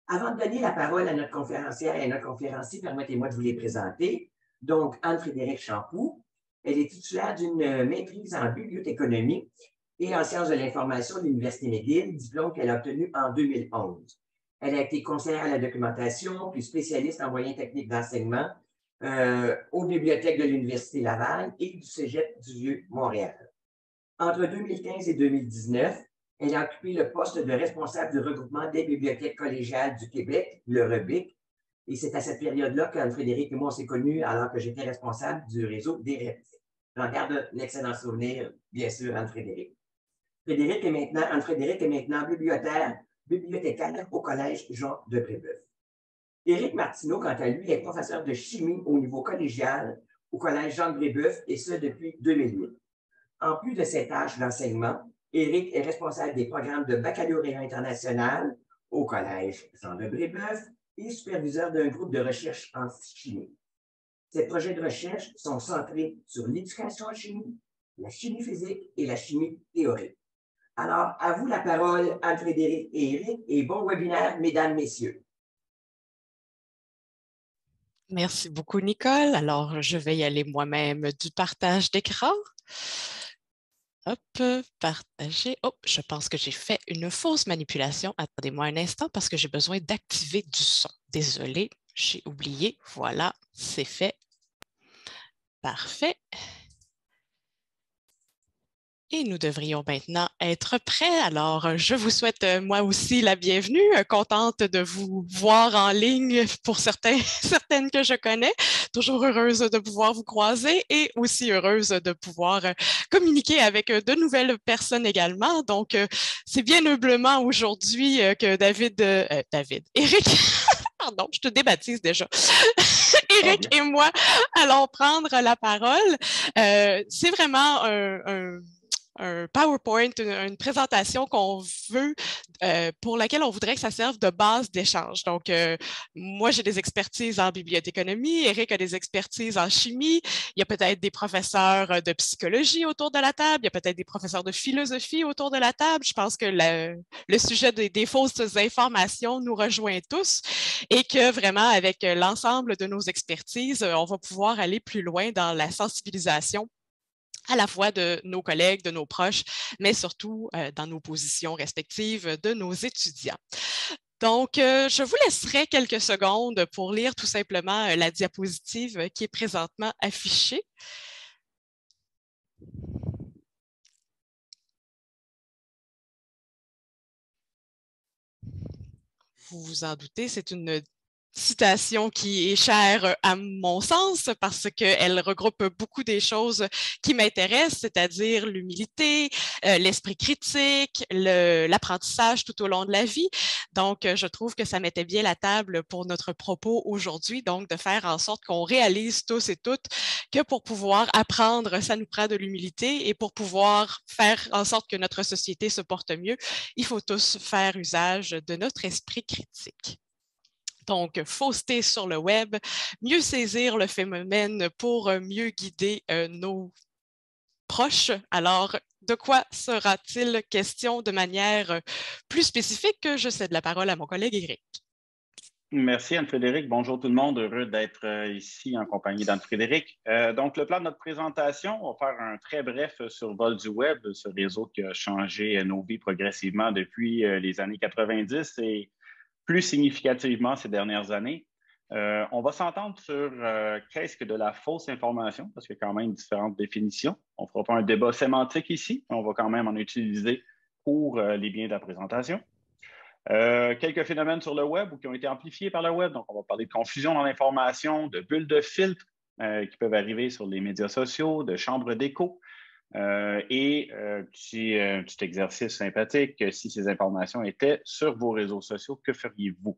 Avant de donner la parole à notre conférencière et à notre conférencier, permettez-moi de vous les présenter. Donc, Anne-Frédérique Champoux, elle est titulaire d'une maîtrise en bibliothéconomie et en sciences de l'information de l'Université McGill, diplôme qu'elle a obtenu en 2011. Elle a été conseillère à la documentation, puis spécialiste en moyens techniques d'enseignement aux bibliothèques de l'Université Laval et du Cégep du Vieux-Montréal. Entre 2015 et 2019, elle a occupé le poste de responsable du regroupement des bibliothèques collégiales du Québec, le REBIC, et c'est à cette période-là qu'Anne-Frédérique et moi, on s'est connus alors que j'étais responsable du réseau des REBIC. J'en garde un excellent souvenir, bien sûr, Anne-Frédérique. Anne-Frédérique est maintenant bibliothécaire au Collège Jean de Brébeuf. Éric Martineau, quant à lui, est professeur de chimie au niveau collégial au Collège Jean de Brébeuf, et ce depuis 2008. En plus de ses tâches d'enseignement, Éric est responsable des programmes de baccalauréat international au Collège Jean de Brébeuf et superviseur d'un groupe de recherche en chimie. Ces projets de recherche sont centrés sur l'éducation en chimie, la chimie physique et la chimie théorique. Alors, à vous la parole, Anne-Frédérique et Éric, et bon webinaire, mesdames, messieurs. Merci beaucoup, Nicole. Alors, je vais y aller moi-même du partage d'écran. Hop, partager. Oh, je pense que j'ai fait une fausse manipulation. Attendez-moi un instant parce que j'ai besoin d'activer du son. Désolée, j'ai oublié. Voilà, c'est fait. Parfait. Et nous devrions maintenant être prêts. Alors, je vous souhaite moi aussi la bienvenue. Contente de vous voir en ligne pour certaines que je connais. Toujours heureuse de pouvoir vous croiser et aussi heureuse de pouvoir communiquer avec de nouvelles personnes également. Donc, c'est bien humblement aujourd'hui que Éric, pardon, je te débaptise déjà. Éric et moi allons prendre la parole. C'est vraiment un PowerPoint, une présentation qu'on veut, pour laquelle on voudrait que ça serve de base d'échange. Donc, moi, j'ai des expertises en bibliothéconomie, Éric a des expertises en chimie, il y a peut-être des professeurs de psychologie autour de la table, il y a peut-être des professeurs de philosophie autour de la table. Je pense que le sujet des fausses informations nous rejoint tous et que vraiment, avec l'ensemble de nos expertises, on va pouvoir aller plus loin dans la sensibilisation à la fois de nos collègues, de nos proches, mais surtout dans nos positions respectives de nos étudiants. Donc, je vous laisserai quelques secondes pour lire tout simplement la diapositive qui est présentement affichée. Vous vous en doutez, c'est une citation qui est chère à mon sens parce qu'elle regroupe beaucoup des choses qui m'intéressent, c'est-à-dire l'humilité, l'esprit critique, l'apprentissage tout au long de la vie. Donc, je trouve que ça mettait bien la table pour notre propos aujourd'hui, donc de faire en sorte qu'on réalise tous et toutes que pour pouvoir apprendre, ça nous prend de l'humilité et pour pouvoir faire en sorte que notre société se porte mieux, il faut tous faire usage de notre esprit critique. Donc, fausseté sur le web, mieux saisir le phénomène pour mieux guider nos proches. Alors, de quoi sera-t-il question de manière plus spécifique? Je cède la parole à mon collègue Éric. Merci Anne-Frédérique. Bonjour tout le monde. Heureux d'être ici en compagnie d'Anne-Frédérique. Donc, le plan de notre présentation, on va faire un très bref survol du web, ce réseau qui a changé nos vies progressivement depuis les années 90 et plus significativement ces dernières années. On va s'entendre sur qu'est-ce que de la fausse information, parce qu'il y a quand même différentes définitions. On ne fera pas un débat sémantique ici, mais on va quand même en utiliser pour les biens de la présentation. Quelques phénomènes sur le web ou qui ont été amplifiés par le web. Donc, on va parler de confusion dans l'information, de bulles de filtre qui peuvent arriver sur les médias sociaux, de chambres d'écho. Et petit exercice sympathique, si ces informations étaient sur vos réseaux sociaux, que feriez-vous?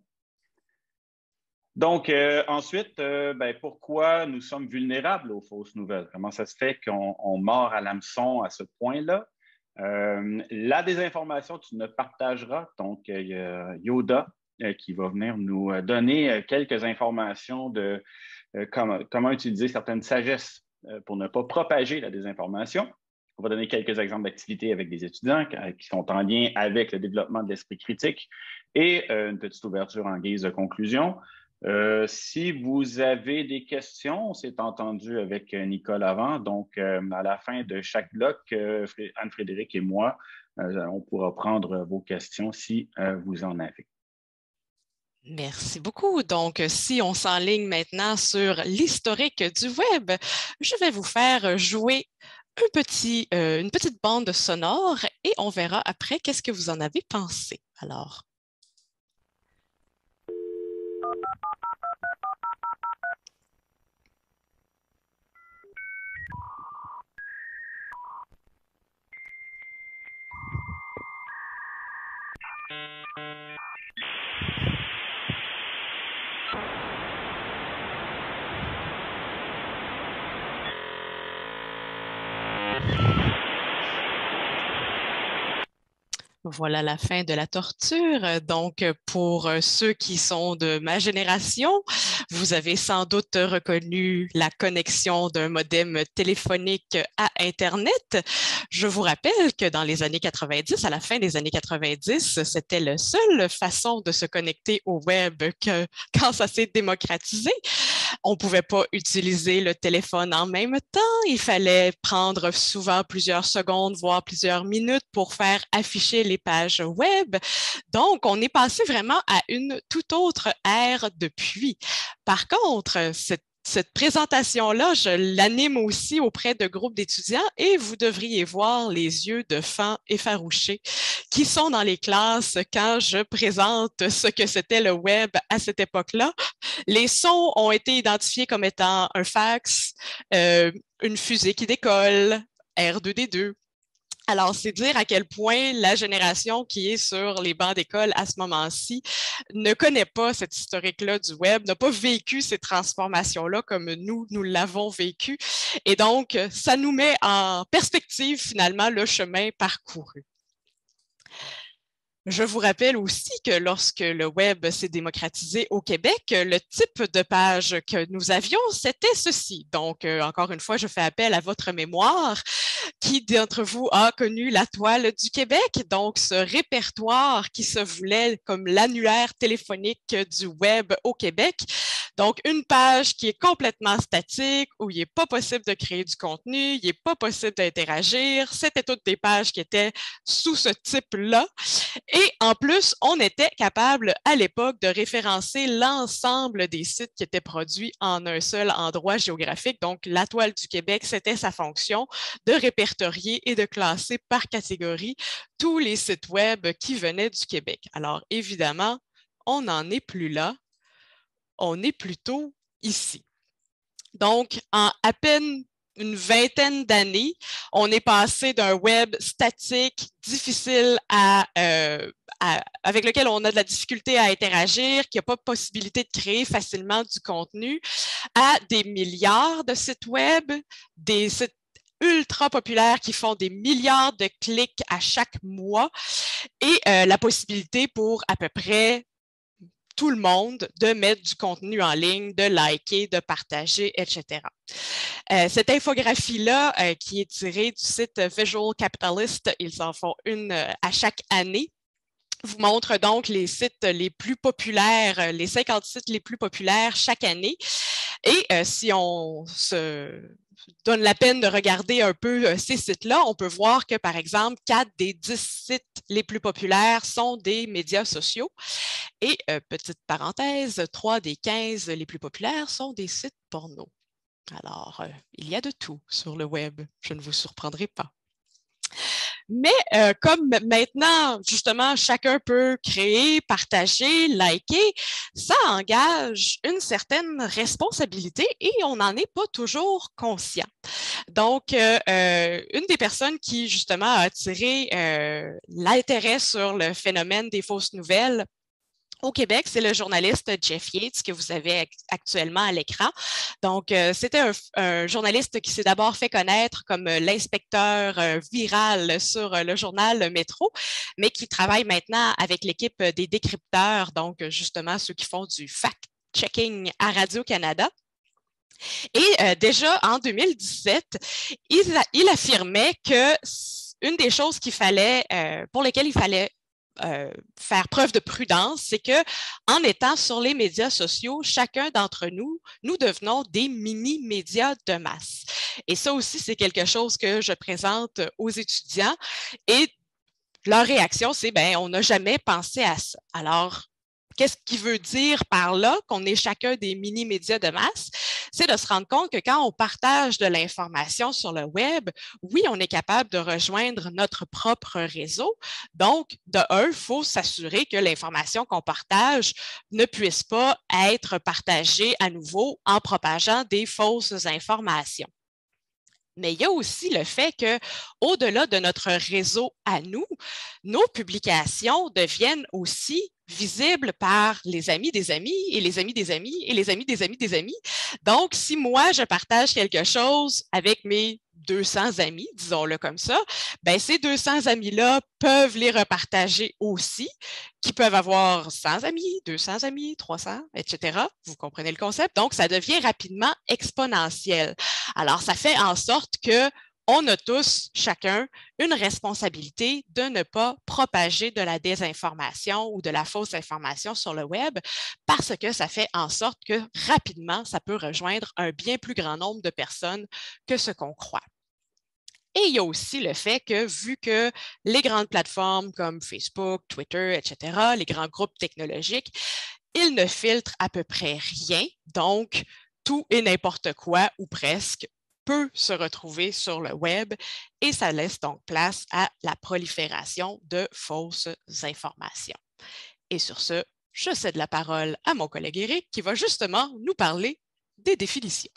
Donc, ensuite, pourquoi nous sommes vulnérables aux fausses nouvelles? Comment ça se fait qu'on mord à l'hameçon à ce point-là? La désinformation, tu ne partageras. Donc, il y a Yoda qui va venir nous donner quelques informations de comment utiliser certaines sagesses pour ne pas propager la désinformation. On va donner quelques exemples d'activités avec des étudiants qui sont en lien avec le développement de l'esprit critique et une petite ouverture en guise de conclusion. Si vous avez des questions, on s'est entendu avec Nicole avant, donc à la fin de chaque bloc, Anne-Frédérique et moi, on pourra prendre vos questions si vous en avez. Merci beaucoup. Donc, si on s'enligne maintenant sur l'historique du web, je vais vous faire jouer une petite bande sonore et on verra après qu'est-ce que vous en avez pensé. Alors. Voilà la fin de la torture. Donc, pour ceux qui sont de ma génération, vous avez sans doute reconnu la connexion d'un modem téléphonique à Internet. Je vous rappelle que dans les années 90, à la fin des années 90, c'était la seule façon de se connecter au web quand ça s'est démocratisé. On ne pouvait pas utiliser le téléphone en même temps. Il fallait prendre souvent plusieurs secondes, voire plusieurs minutes pour faire afficher les pages web. Donc, on est passé vraiment à une toute autre ère depuis. Par contre, cette présentation-là, je l'anime aussi auprès de groupes d'étudiants et vous devriez voir les yeux de fans effarouchés qui sont dans les classes quand je présente ce que c'était le web à cette époque-là. Les sons ont été identifiés comme étant un fax, une fusée qui décolle, R2D2. Alors, c'est dire à quel point la génération qui est sur les bancs d'école à ce moment-ci ne connaît pas cette historique-là du web, n'a pas vécu ces transformations-là comme nous l'avons vécu. Et donc, ça nous met en perspective finalement le chemin parcouru. Je vous rappelle aussi que lorsque le web s'est démocratisé au Québec, le type de page que nous avions, c'était ceci. Donc, encore une fois, je fais appel à votre mémoire. Qui d'entre vous a connu la Toile du Québec? Donc, ce répertoire qui se voulait comme l'annuaire téléphonique du web au Québec. Donc, une page qui est complètement statique, où il n'est pas possible de créer du contenu, il n'est pas possible d'interagir. C'était toutes des pages qui étaient sous ce type-là. Et en plus, on était capable à l'époque de référencer l'ensemble des sites qui étaient produits en un seul endroit géographique. Donc, la Toile du Québec, c'était sa fonction de répertorier et de classer par catégorie tous les sites web qui venaient du Québec. Alors, évidemment, on n'en est plus là. On est plutôt ici. Donc, en à peine une vingtaine d'années, on est passé d'un web statique, difficile avec lequel on a de la difficulté à interagir, qui n'a pas de possibilité de créer facilement du contenu, à des milliards de sites web, des sites ultra populaires qui font des milliards de clics à chaque mois et la possibilité pour à peu près tout le monde de mettre du contenu en ligne, de liker, de partager, etc. Cette infographie-là, qui est tirée du site Visual Capitalist, ils en font une à chaque année, vous montre donc les sites les plus populaires, les 50 sites les plus populaires chaque année. Et si on se donne la peine de regarder un peu ces sites-là, on peut voir que, par exemple, 4 des 10 sites les plus populaires sont des médias sociaux. Et, petite parenthèse, 3 des 15 les plus populaires sont des sites porno. Alors, il y a de tout sur le web, je ne vous surprendrai pas. Mais comme maintenant, justement, chacun peut créer, partager, liker, ça engage une certaine responsabilité et on n'en est pas toujours conscient. Donc, une des personnes qui, justement, a attiré l'intérêt sur le phénomène des fausses nouvelles au Québec, c'est le journaliste Jeff Yates que vous avez actuellement à l'écran. Donc, c'était un journaliste qui s'est d'abord fait connaître comme l'inspecteur viral sur le journal Métro, mais qui travaille maintenant avec l'équipe des décrypteurs, donc justement ceux qui font du fact-checking à Radio-Canada. Et déjà en 2017, il affirmait que une des choses pour lesquelles il fallait faire preuve de prudence, c'est que en étant sur les médias sociaux, chacun d'entre nous, nous devenons des mini-médias de masse. Et ça aussi, c'est quelque chose que je présente aux étudiants. Et leur réaction, c'est on n'a jamais pensé à ça. Alors, qu'est-ce qui veut dire par là qu'on est chacun des mini-médias de masse? C'est de se rendre compte que quand on partage de l'information sur le web, oui, on est capable de rejoindre notre propre réseau. Donc, de un, il faut s'assurer que l'information qu'on partage ne puisse pas être partagée à nouveau en propageant des fausses informations. Mais il y a aussi le fait qu'au-delà de notre réseau à nous, nos publications deviennent aussi visibles par les amis des amis et les amis des amis et les amis des amis des amis. Donc, si moi, je partage quelque chose avec mes 200 amis, disons-le comme ça, ces 200 amis-là peuvent les repartager aussi, qui peuvent avoir 100 amis, 200 amis, 300, etc. Vous comprenez le concept? Donc, ça devient rapidement exponentiel. Alors, ça fait en sorte qu'on a tous, chacun, une responsabilité de ne pas propager de la désinformation ou de la fausse information sur le web parce que ça fait en sorte que rapidement, ça peut rejoindre un bien plus grand nombre de personnes que ce qu'on croit. Et il y a aussi le fait que, vu que les grandes plateformes comme Facebook, Twitter, etc., les grands groupes technologiques, ils ne filtrent à peu près rien. Donc, tout et n'importe quoi, ou presque, peut se retrouver sur le web et ça laisse donc place à la prolifération de fausses informations. Et sur ce, je cède la parole à mon collègue Éric qui va justement nous parler des définitions.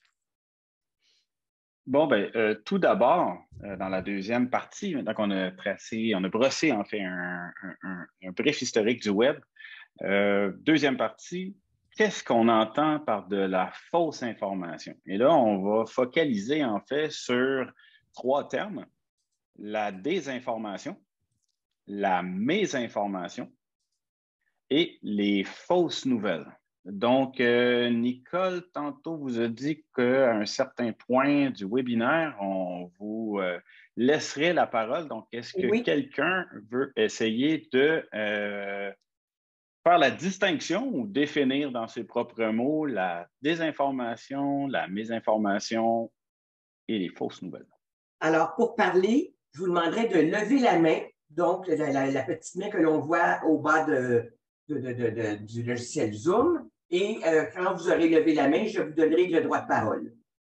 Bon, tout d'abord, dans la deuxième partie, maintenant qu'on a brossé en fait un bref historique du web, deuxième partie, qu'est-ce qu'on entend par de la fausse information? Et là, on va focaliser en fait sur 3 termes: la désinformation, la mésinformation et les fausses nouvelles. Donc, Nicole, tantôt, vous a dit qu'à un certain point du webinaire, on vous laisserait la parole. Donc, est-ce que quelqu'un veut essayer de faire la distinction ou définir dans ses propres mots la désinformation, la mésinformation et les fausses nouvelles? Alors, pour parler, je vous demanderai de lever la main, donc la petite main que l'on voit au bas du logiciel Zoom. Et quand vous aurez levé la main, je vous donnerai le droit de parole.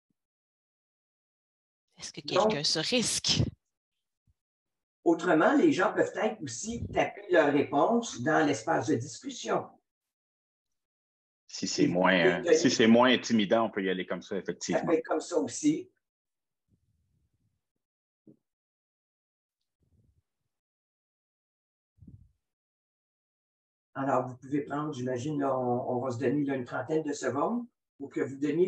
Est-ce que quelqu'un se risque? Autrement, les gens peuvent être aussi taper leur réponse dans l'espace de discussion. Si c'est moins intimidant, on peut y aller comme ça, effectivement. Ça peut être comme ça aussi. Alors, vous pouvez prendre, j'imagine, on va se donner une trentaine de secondes pour que vous donniez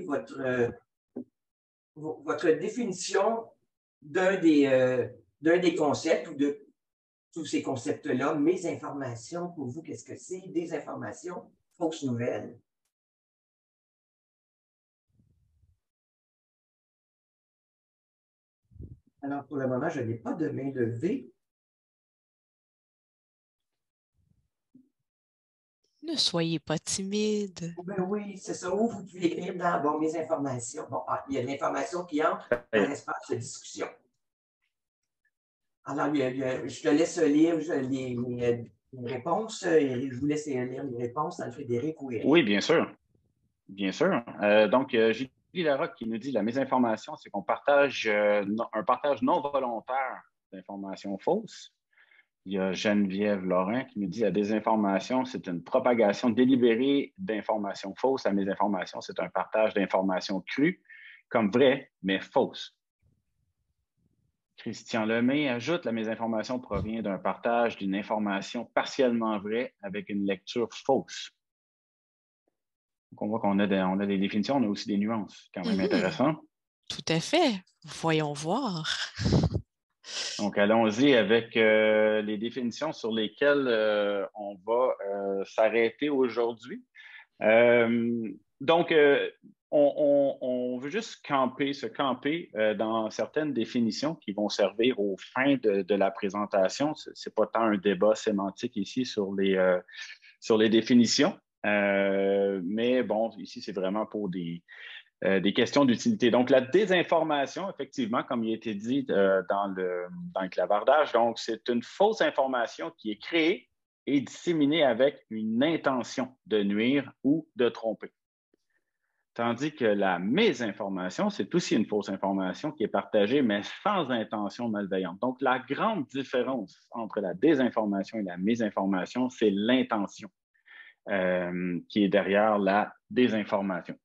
votre définition d'un des concepts ou de tous ces concepts-là. Mésinformation, pour vous, qu'est-ce que c'est? Désinformation, fausses nouvelles. Alors, pour le moment, je n'ai pas de main levée. Ne soyez pas timide. Ben oui, c'est ça. Où vous pouvez écrire dans mes informations. Bon, il y a de l'information qui entre dans l'espace de discussion. Alors, je te laisse lire les réponses. Je vous laisse lire les réponses, Anne-Frédéric ou Éric. Oui, bien sûr. Bien sûr. Donc, Julie Larocque qui nous dit la mésinformation, c'est qu'on partage un partage non volontaire d'informations fausses. Il y a Geneviève Laurent qui nous dit la désinformation, c'est une propagation délibérée d'informations fausses. La mésinformation, c'est un partage d'informations crues, comme vraies, mais fausses. Christian Lemay ajoute la mésinformation provient d'un partage d'une information partiellement vraie avec une lecture fausse. Donc, on voit qu'on a des définitions, on a aussi des nuances, quand même intéressant. Tout à fait. Voyons voir. Donc, allons-y avec les définitions sur lesquelles on va s'arrêter aujourd'hui. Donc, on veut juste se camper dans certaines définitions qui vont servir aux fins de la présentation. Ce n'est pas tant un débat sémantique ici sur les définitions, mais bon, ici, c'est vraiment pour des questions d'utilité. Donc, la désinformation, effectivement, comme il a été dit dans le clavardage, donc c'est une fausse information qui est créée et disséminée avec une intention de nuire ou de tromper. Tandis que la mésinformation, c'est aussi une fausse information qui est partagée, mais sans intention malveillante. Donc, la grande différence entre la désinformation et la mésinformation, c'est l'intention qui est derrière la désinformation.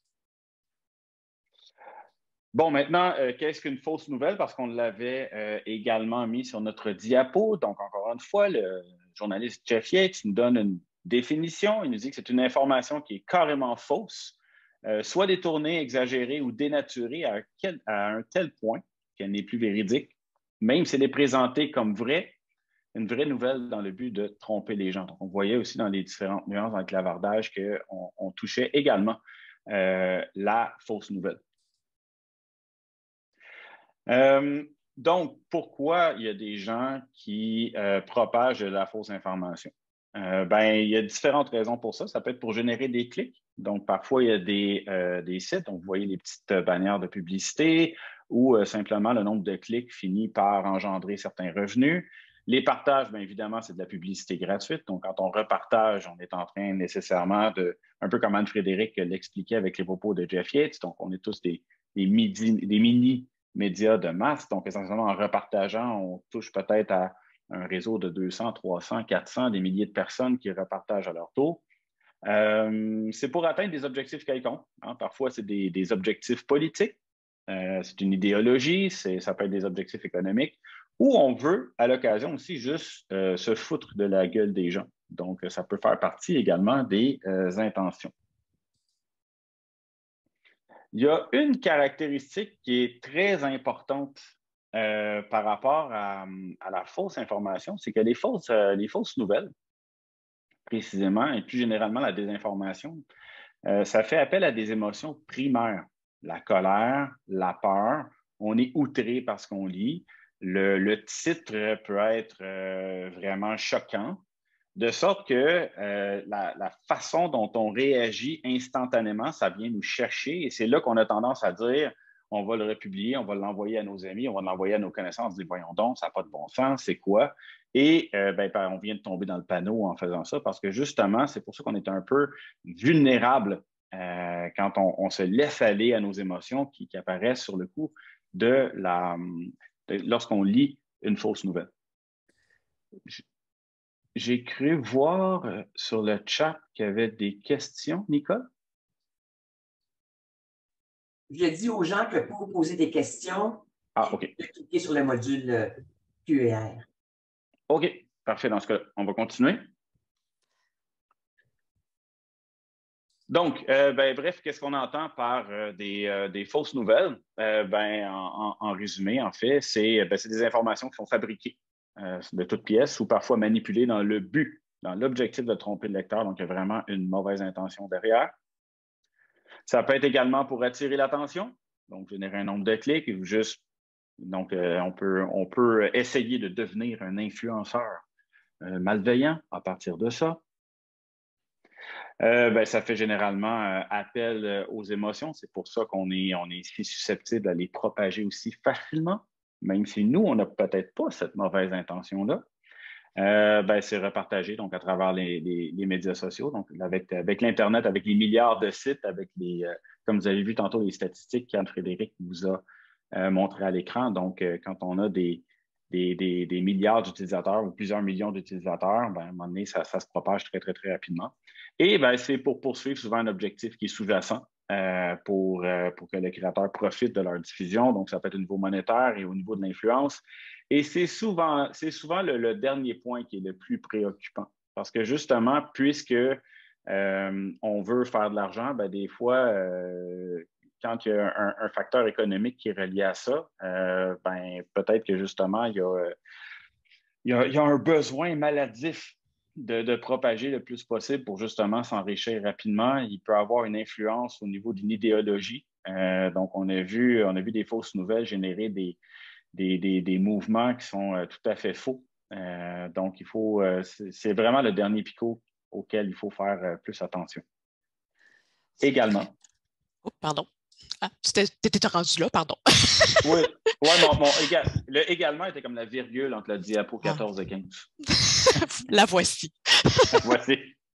Bon, maintenant, qu'est-ce qu'une fausse nouvelle? Parce qu'on l'avait également mis sur notre diapo. Donc, encore une fois, le journaliste Jeff Yates nous donne une définition. Il nous dit que c'est une information qui est carrément fausse, soit détournée, exagérée ou dénaturée à un tel point qu'elle n'est plus véridique, même si elle est présentée comme vraie, une vraie nouvelle dans le but de tromper les gens. Donc, on voyait aussi dans les différentes nuances dans le clavardage qu'on touchait également la fausse nouvelle. Donc, pourquoi il y a des gens qui propagent de la fausse information? Il y a différentes raisons pour ça. Ça peut être pour générer des clics. Donc, parfois, il y a des sites, donc vous voyez les petites bannières de publicité ou simplement le nombre de clics finit par engendrer certains revenus. Les partages, bien évidemment, c'est de la publicité gratuite. Donc, quand on repartage, on est en train nécessairement un peu comme Anne-Frédérique l'expliquait avec les propos de Jeff Yates, donc on est tous des mini-médias de masse. Donc, essentiellement, en repartageant, on touche peut-être à un réseau de 200, 300, 400, des milliers de personnes qui repartagent à leur tour. C'est pour atteindre des objectifs quelconques. Hein. Parfois, c'est des objectifs politiques. C'est une idéologie, ça peut être des objectifs économiques, ou on veut, à l'occasion aussi, juste se foutre de la gueule des gens. Donc, ça peut faire partie également des intentions. Il y a une caractéristique qui est très importante par rapport à la fausse information, c'est que les fausses nouvelles, précisément, et plus généralement la désinformation, ça fait appel à des émotions primaires. La colère, la peur, on est outré par ce qu'on lit. Le titre peut être vraiment choquant, de sorte que la façon dont on réagit instantanément, ça vient nous chercher et c'est là qu'on a tendance à dire on va le republier, on va l'envoyer à nos amis, on va l'envoyer à nos connaissances, dire voyons donc, ça n'a pas de bon sens, c'est quoi? Et on vient de tomber dans le panneau en faisant ça parce que justement, c'est pour ça qu'on est un peu vulnérable quand on se laisse aller à nos émotions qui apparaissent sur le coup lorsqu'on lit une fausse nouvelle. J'ai cru voir sur le chat qu'il y avait des questions. Nicole? Je dis aux gens que pour poser des questions, OK. cliquez sur le module QR. OK, parfait. Dans ce cas, on va continuer. Donc, bref, qu'est-ce qu'on entend par des fausses nouvelles? En résumé, en fait, c'est des informations qui sont fabriquées de toutes pièces ou parfois manipulées dans l'objectif de tromper le lecteur. Donc, il y a vraiment une mauvaise intention derrière. Ça peut être également pour attirer l'attention, donc générer un nombre de clics. Donc, on peut essayer de devenir un influenceur malveillant à partir de ça. Ça fait généralement appel aux émotions. C'est pour ça qu'on est si susceptible à les propager aussi facilement, même si nous, on n'a peut-être pas cette mauvaise intention-là. C'est repartagé donc, à travers les médias sociaux. Donc, avec l'Internet, avec les milliards de sites, avec comme vous avez vu tantôt, les statistiques qu'Anne-Frédérique vous a montrées à l'écran. Donc, quand on a des milliards d'utilisateurs ou plusieurs millions d'utilisateurs, à un moment donné, ça se propage très, très, très rapidement. Et c'est pour poursuivre souvent un objectif qui est sous-jacent pour que le créateur profite de leur diffusion. Donc, ça peut être au niveau monétaire et au niveau de l'influence. Et c'est souvent le dernier point qui est le plus préoccupant. Parce que justement, puisque on veut faire de l'argent, des fois, quand il y a un facteur économique qui est relié à ça, peut-être que justement, il y a un besoin maladif de propager le plus possible pour justement s'enrichir rapidement. Il peut avoir une influence au niveau d'une idéologie. Donc, on a vu des fausses nouvelles générer des mouvements qui sont tout à fait faux. Donc, c'est vraiment le dernier picot auquel il faut faire plus attention. Également. Oh, pardon. Ah, tu t'étais rendu là, pardon. Oui, également était comme la virgule entre la diapo 14 et 15. La voici. Voici.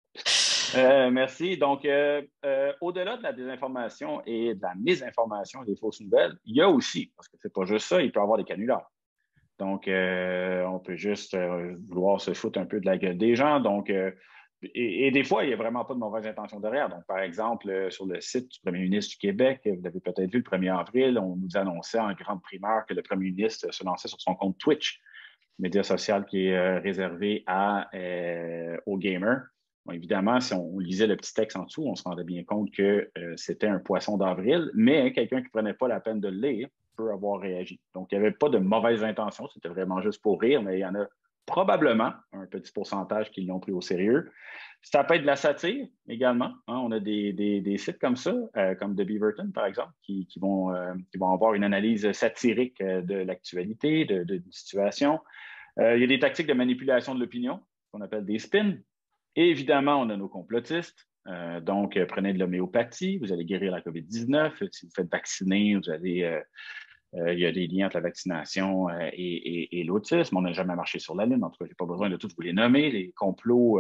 Merci. Donc, au-delà de la désinformation et de la mésinformation et des fausses nouvelles, il y a aussi, parce que c'est pas juste ça, il peut y avoir des canulars. Donc, on peut juste vouloir se foutre un peu de la gueule des gens. Donc, et des fois, il n'y a vraiment pas de mauvaise intention derrière. Donc, par exemple, sur le site du premier ministre du Québec, vous l'avez peut-être vu le 1er avril, on nous annonçait en grande primeur que le premier ministre se lançait sur son compte Twitch, média social qui est réservé aux gamers. Bon, évidemment, si on lisait le petit texte en dessous, on se rendait bien compte que c'était un poisson d'avril, mais quelqu'un qui ne prenait pas la peine de le lire peut avoir réagi. Donc, il n'y avait pas de mauvaise intention, c'était vraiment juste pour rire, mais il y en a probablement un petit pourcentage qui l'ont pris au sérieux. Ça peut être de la satire également. Hein. On a des sites comme ça, comme The Beaverton, par exemple, qui vont avoir une analyse satirique de l'actualité, d'une situation. Il y a des tactiques de manipulation de l'opinion, qu'on appelle des spins. Et évidemment, on a nos complotistes. Donc, prenez de l'homéopathie, vous allez guérir la COVID-19. Si vous faites vacciner, vous allez... il y a des liens entre la vaccination et l'autisme. On n'a jamais marché sur la Lune. En tout cas, je n'ai pas besoin de tous vous les nommer. Les complots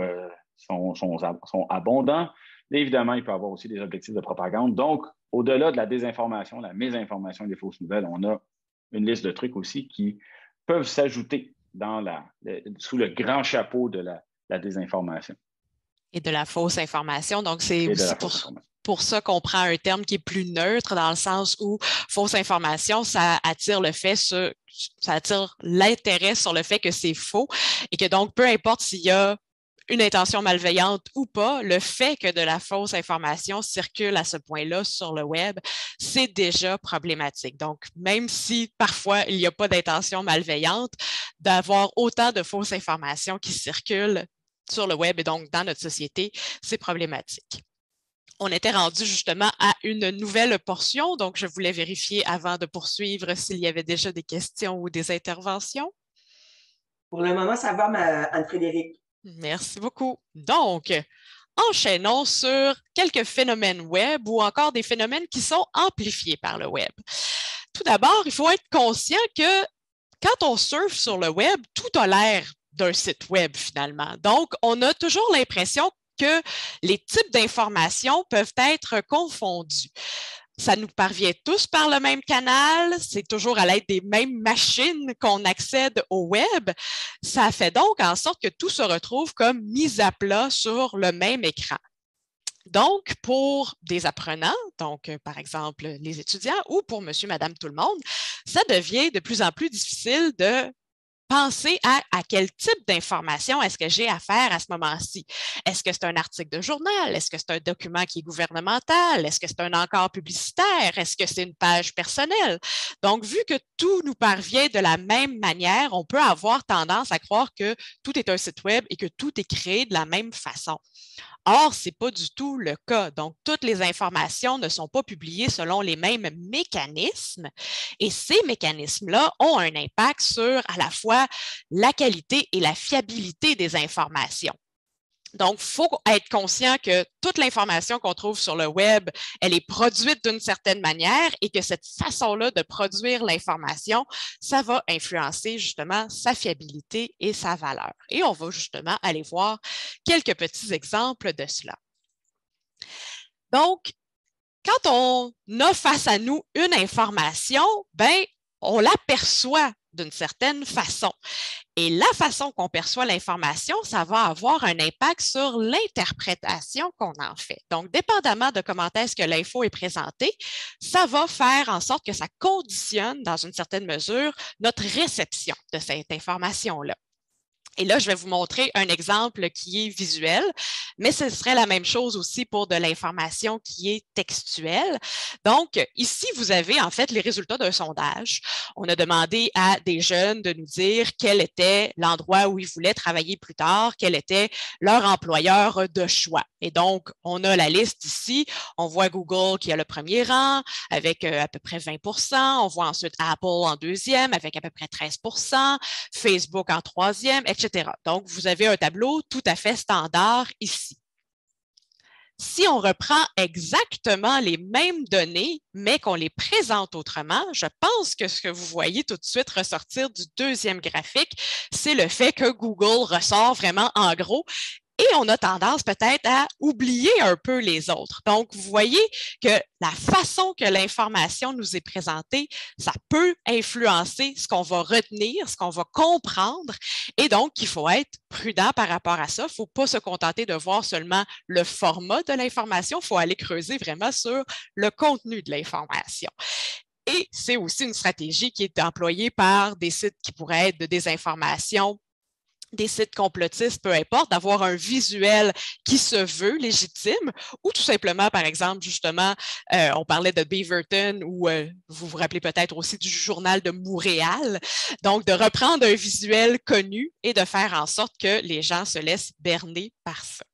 sont abondants. Et évidemment, il peut y avoir aussi des objectifs de propagande. Donc, au-delà de la désinformation, la mésinformation et des fausses nouvelles, on a une liste de trucs aussi qui peuvent s'ajouter sous le grand chapeau de la désinformation. Et de la fausse information. Donc, c'est aussi pour ça qu'on prend un terme qui est plus neutre, dans le sens où fausse information, ça attire l'intérêt sur le fait que c'est faux et que donc, peu importe s'il y a une intention malveillante ou pas, le fait que de la fausse information circule à ce point-là sur le web, c'est déjà problématique. Donc, même si parfois il n'y a pas d'intention malveillante, d'avoir autant de fausses informations qui circulent sur le web et donc dans notre société, c'est problématique. On était rendu justement à une nouvelle portion, donc je voulais vérifier avant de poursuivre s'il y avait déjà des questions ou des interventions. Pour le moment, ça va, Anne-Frédérique. Merci beaucoup. Donc, enchaînons sur quelques phénomènes web ou encore des phénomènes qui sont amplifiés par le web. Tout d'abord, il faut être conscient que quand on surfe sur le web, tout a l'air d'un site web finalement. Donc, on a toujours l'impression que les types d'informations peuvent être confondus. Ça nous parvient tous par le même canal, c'est toujours à l'aide des mêmes machines qu'on accède au web. Ça fait donc en sorte que tout se retrouve comme mis à plat sur le même écran. Donc, pour des apprenants, donc par exemple les étudiants ou pour monsieur, madame, tout le monde, ça devient de plus en plus difficile de penser à quel type d'information est-ce que j'ai à faire à ce moment-ci. Est-ce que c'est un article de journal? Est-ce que c'est un document qui est gouvernemental? Est-ce que c'est un encart publicitaire? Est-ce que c'est une page personnelle? Donc, vu que tout nous parvient de la même manière, on peut avoir tendance à croire que tout est un site web et que tout est créé de la même façon. Or, ce n'est pas du tout le cas. Donc, toutes les informations ne sont pas publiées selon les mêmes mécanismes et ces mécanismes-là ont un impact sur à la fois la qualité et la fiabilité des informations. Donc, il faut être conscient que toute l'information qu'on trouve sur le web, elle est produite d'une certaine manière et que cette façon-là de produire l'information, ça va influencer justement sa fiabilité et sa valeur. Et on va justement aller voir quelques petits exemples de cela. Donc, quand on a face à nous une information, ben, on l'aperçoit d'une certaine façon. Et la façon qu'on perçoit l'information, ça va avoir un impact sur l'interprétation qu'on en fait. Donc, dépendamment de comment est-ce que l'info est présentée, ça va faire en sorte que ça conditionne, dans une certaine mesure, notre réception de cette information-là. Et là, je vais vous montrer un exemple qui est visuel, mais ce serait la même chose aussi pour de l'information qui est textuelle. Donc, ici, vous avez en fait les résultats d'un sondage. On a demandé à des jeunes de nous dire quel était l'endroit où ils voulaient travailler plus tard, quel était leur employeur de choix. Et donc, on a la liste ici. On voit Google qui a le premier rang avec à peu près 20 %. On voit ensuite Apple en deuxième avec à peu près 13 %, Facebook en troisième, etc. Donc, vous avez un tableau tout à fait standard ici. Si on reprend exactement les mêmes données, mais qu'on les présente autrement, je pense que ce que vous voyez tout de suite ressortir du deuxième graphique, c'est le fait que Google ressort vraiment en gros. Et on a tendance peut-être à oublier un peu les autres. Donc, vous voyez que la façon que l'information nous est présentée, ça peut influencer ce qu'on va retenir, ce qu'on va comprendre. Et donc, il faut être prudent par rapport à ça. Il ne faut pas se contenter de voir seulement le format de l'information. Il faut aller creuser vraiment sur le contenu de l'information. Et c'est aussi une stratégie qui est employée par des sites qui pourraient être de désinformation, des sites complotistes, peu importe, d'avoir un visuel qui se veut légitime ou tout simplement, par exemple, justement, on parlait de Beaverton ou vous vous rappelez peut-être aussi du Journal de Montréal. Donc, de reprendre un visuel connu et de faire en sorte que les gens se laissent berner par ça.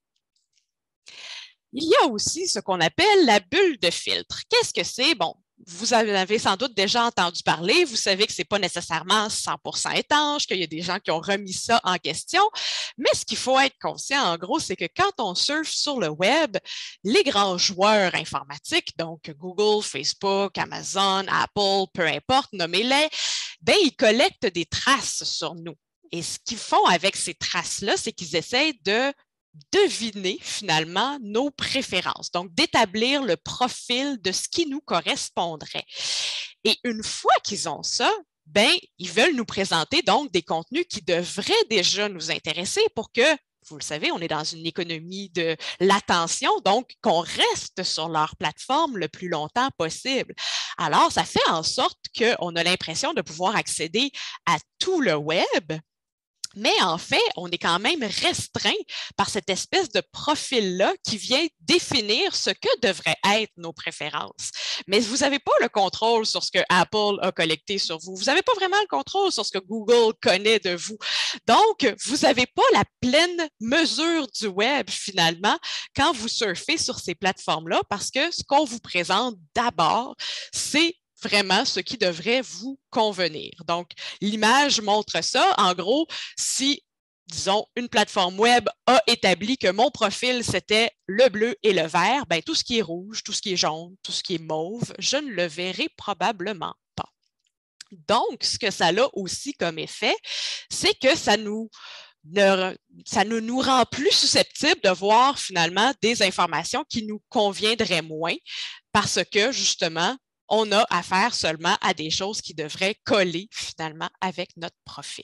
Il y a aussi ce qu'on appelle la bulle de filtre. Qu'est-ce que c'est? Bon, vous en avez sans doute déjà entendu parler. Vous savez que ce n'est pas nécessairement 100% étanche, qu'il y a des gens qui ont remis ça en question. Mais ce qu'il faut être conscient, en gros, c'est que quand on surfe sur le web, les grands joueurs informatiques, donc Google, Facebook, Amazon, Apple, peu importe, nommez-les, ben, ils collectent des traces sur nous. Et ce qu'ils font avec ces traces-là, c'est qu'ils essaient de deviner finalement nos préférences, donc d'établir le profil de ce qui nous correspondrait. Et une fois qu'ils ont ça, ben, ils veulent nous présenter donc des contenus qui devraient déjà nous intéresser pour que, vous le savez, on est dans une économie de l'attention, donc qu'on reste sur leur plateforme le plus longtemps possible. Alors, ça fait en sorte qu'on a l'impression de pouvoir accéder à tout le web, mais en fait, on est quand même restreint par cette espèce de profil-là qui vient définir ce que devraient être nos préférences. Mais vous n'avez pas le contrôle sur ce que Apple a collecté sur vous. Vous n'avez pas vraiment le contrôle sur ce que Google connaît de vous. Donc, vous n'avez pas la pleine mesure du web, finalement, quand vous surfez sur ces plateformes-là, parce que ce qu'on vous présente d'abord, c'est vraiment ce qui devrait vous convenir. Donc, l'image montre ça. En gros, si, disons, une plateforme web a établi que mon profil, c'était le bleu et le vert, bien, tout ce qui est rouge, tout ce qui est jaune, tout ce qui est mauve, je ne le verrai probablement pas. Donc, ce que ça a aussi comme effet, c'est que ça ne nous rend plus susceptibles de voir finalement des informations qui nous conviendraient moins parce que, justement, on a affaire seulement à des choses qui devraient coller finalement avec notre profil.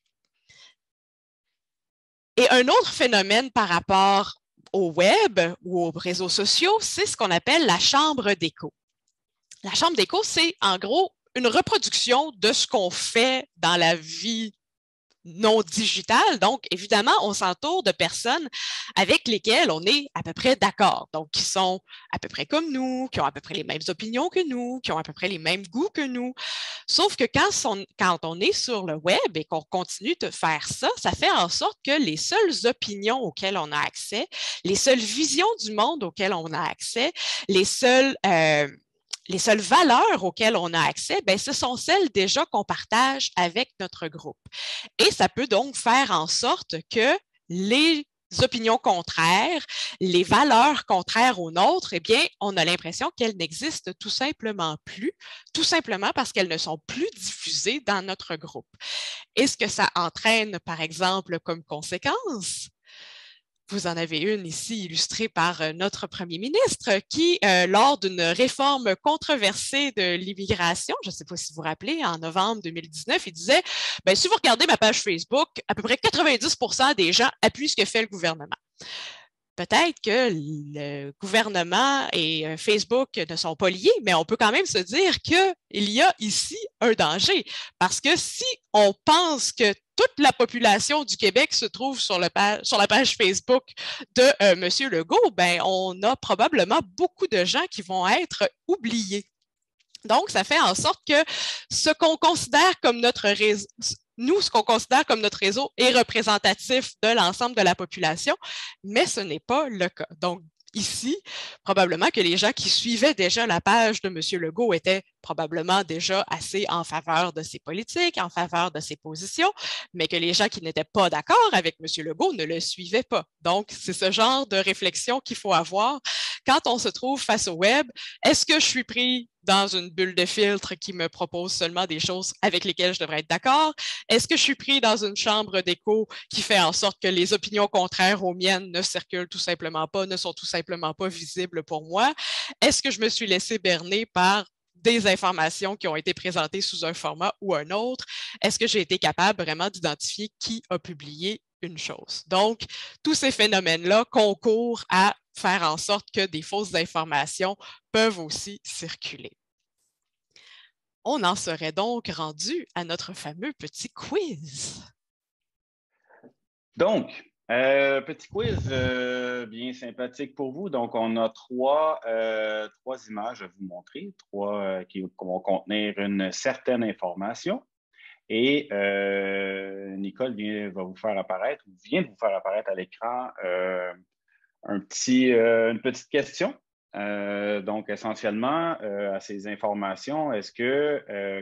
Et un autre phénomène par rapport au web ou aux réseaux sociaux, c'est ce qu'on appelle la chambre d'écho. La chambre d'écho, c'est en gros une reproduction de ce qu'on fait dans la vie non digitale. Donc, évidemment, on s'entoure de personnes avec lesquelles on est à peu près d'accord. Donc, qui sont à peu près comme nous, qui ont à peu près les mêmes opinions que nous, qui ont à peu près les mêmes goûts que nous. Sauf que quand on est sur le web et qu'on continue de faire ça, ça fait en sorte que les seules opinions auxquelles on a accès, les seules visions du monde auxquelles on a accès, les seules valeurs auxquelles on a accès, bien, ce sont celles déjà qu'on partage avec notre groupe. Et ça peut donc faire en sorte que les opinions contraires, les valeurs contraires aux nôtres, eh bien, on a l'impression qu'elles n'existent tout simplement plus, tout simplement parce qu'elles ne sont plus diffusées dans notre groupe. Et ce que ça entraîne, par exemple, comme conséquence? Vous en avez une ici illustrée par notre premier ministre qui, lors d'une réforme controversée de l'immigration, je ne sais pas si vous vous rappelez, en novembre 2019, il disait « Si vous regardez ma page Facebook, à peu près 90% des gens appuient ce que fait le gouvernement. » peut-être que le gouvernement et Facebook ne sont pas liés, mais on peut quand même se dire qu'il y a ici un danger. Parce que si on pense que toute la population du Québec se trouve sur la page Facebook de M. Legault, ben, on a probablement beaucoup de gens qui vont être oubliés. Donc, ça fait en sorte que ce qu'on considère comme notre réseau, ce qu'on considère comme notre réseau est représentatif de l'ensemble de la population, mais ce n'est pas le cas. Donc, ici, probablement que les gens qui suivaient déjà la page de M. Legault étaient probablement déjà assez en faveur de ses politiques, en faveur de ses positions, mais que les gens qui n'étaient pas d'accord avec M. Legault ne le suivaient pas. Donc, c'est ce genre de réflexion qu'il faut avoir quand on se trouve face au web. Est-ce que je suis pris dans une bulle de filtre qui me propose seulement des choses avec lesquelles je devrais être d'accord? Est-ce que je suis pris dans une chambre d'écho qui fait en sorte que les opinions contraires aux miennes ne circulent tout simplement pas, ne sont tout simplement pas visibles pour moi? Est-ce que je me suis laissé berner par des informations qui ont été présentées sous un format ou un autre? Est-ce que j'ai été capable vraiment d'identifier qui a publié une chose? Donc, tous ces phénomènes-là concourent à faire en sorte que des fausses informations peuvent aussi circuler. On en serait donc rendu à notre fameux petit quiz. Donc, petit quiz bien sympathique pour vous. Donc, on a trois images à vous montrer, trois qui vont contenir une certaine information. Et Nicole vient de vous faire apparaître à l'écran une petite question. Donc, essentiellement, à ces informations, est-ce que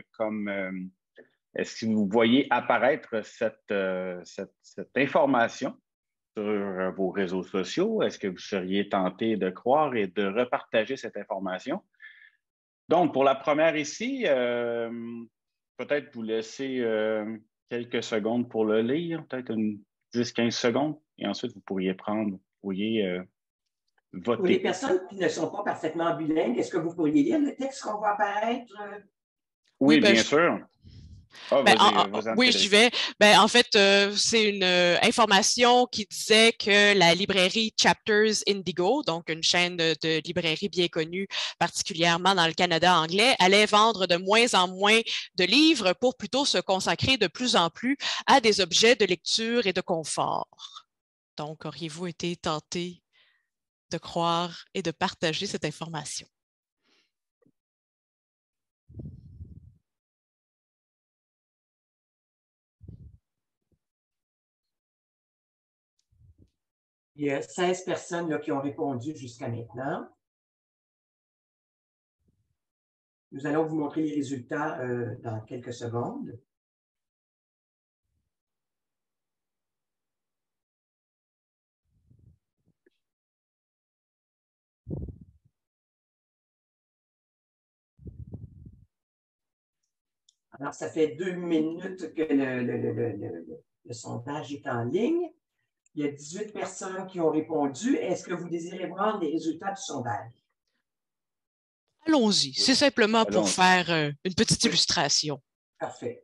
vous voyez apparaître cette information sur vos réseaux sociaux? Est-ce que vous seriez tenté de croire et de repartager cette information? Donc, pour la première ici, peut-être vous laisser quelques secondes pour le lire, peut-être 10-15 secondes, et ensuite vous pourriez voter. Pour les personnes qui ne sont pas parfaitement bilingues, est-ce que vous pourriez lire le texte qu'on va apparaître? Oui, bien sûr. Oui, j'y vais. En fait, c'est une information qui disait que la librairie Chapters Indigo, donc une chaîne de librairie bien connue, particulièrement dans le Canada anglais, allait vendre de moins en moins de livres pour plutôt se consacrer de plus en plus à des objets de lecture et de confort. Donc, auriez-vous été tenté de croire et de partager cette information? Il y a 16 personnes là, qui ont répondu jusqu'à maintenant. Nous allons vous montrer les résultats dans quelques secondes. Alors, ça fait 2 minutes que le sondage est en ligne. Il y a 18 personnes qui ont répondu. Est-ce que vous désirez voir les résultats du sondage? Allons-y. C'est simplement pour faire une petite illustration. Parfait.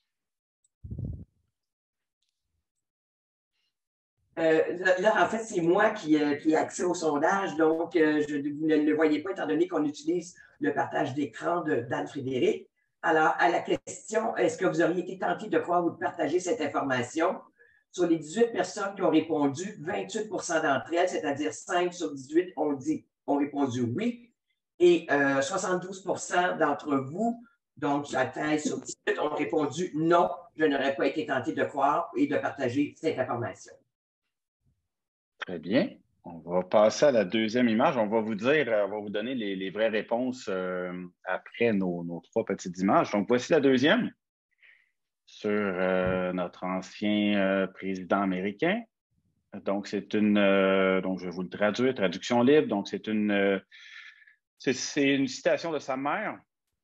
Là, en fait, c'est moi qui ai accès au sondage, donc vous ne le voyez pas étant donné qu'on utilise le partage d'écran d'Anne-Frédérique. Alors, à la question, est-ce que vous auriez été tenté de croire ou de partager cette information? Sur les 18 personnes qui ont répondu, 28 d'entre elles, c'est-à-dire 5 sur 18, ont répondu oui. Et 72 d'entre vous, donc à 13 sur 18, ont répondu non, je n'aurais pas été tenté de croire et de partager cette information. Très bien. On va passer à la deuxième image. On va vous donner les vraies réponses après nos trois petites images. Donc, voici la deuxième sur notre ancien président américain. Donc, donc je vais vous le traduire, traduction libre. Donc, c'est une citation de sa mère.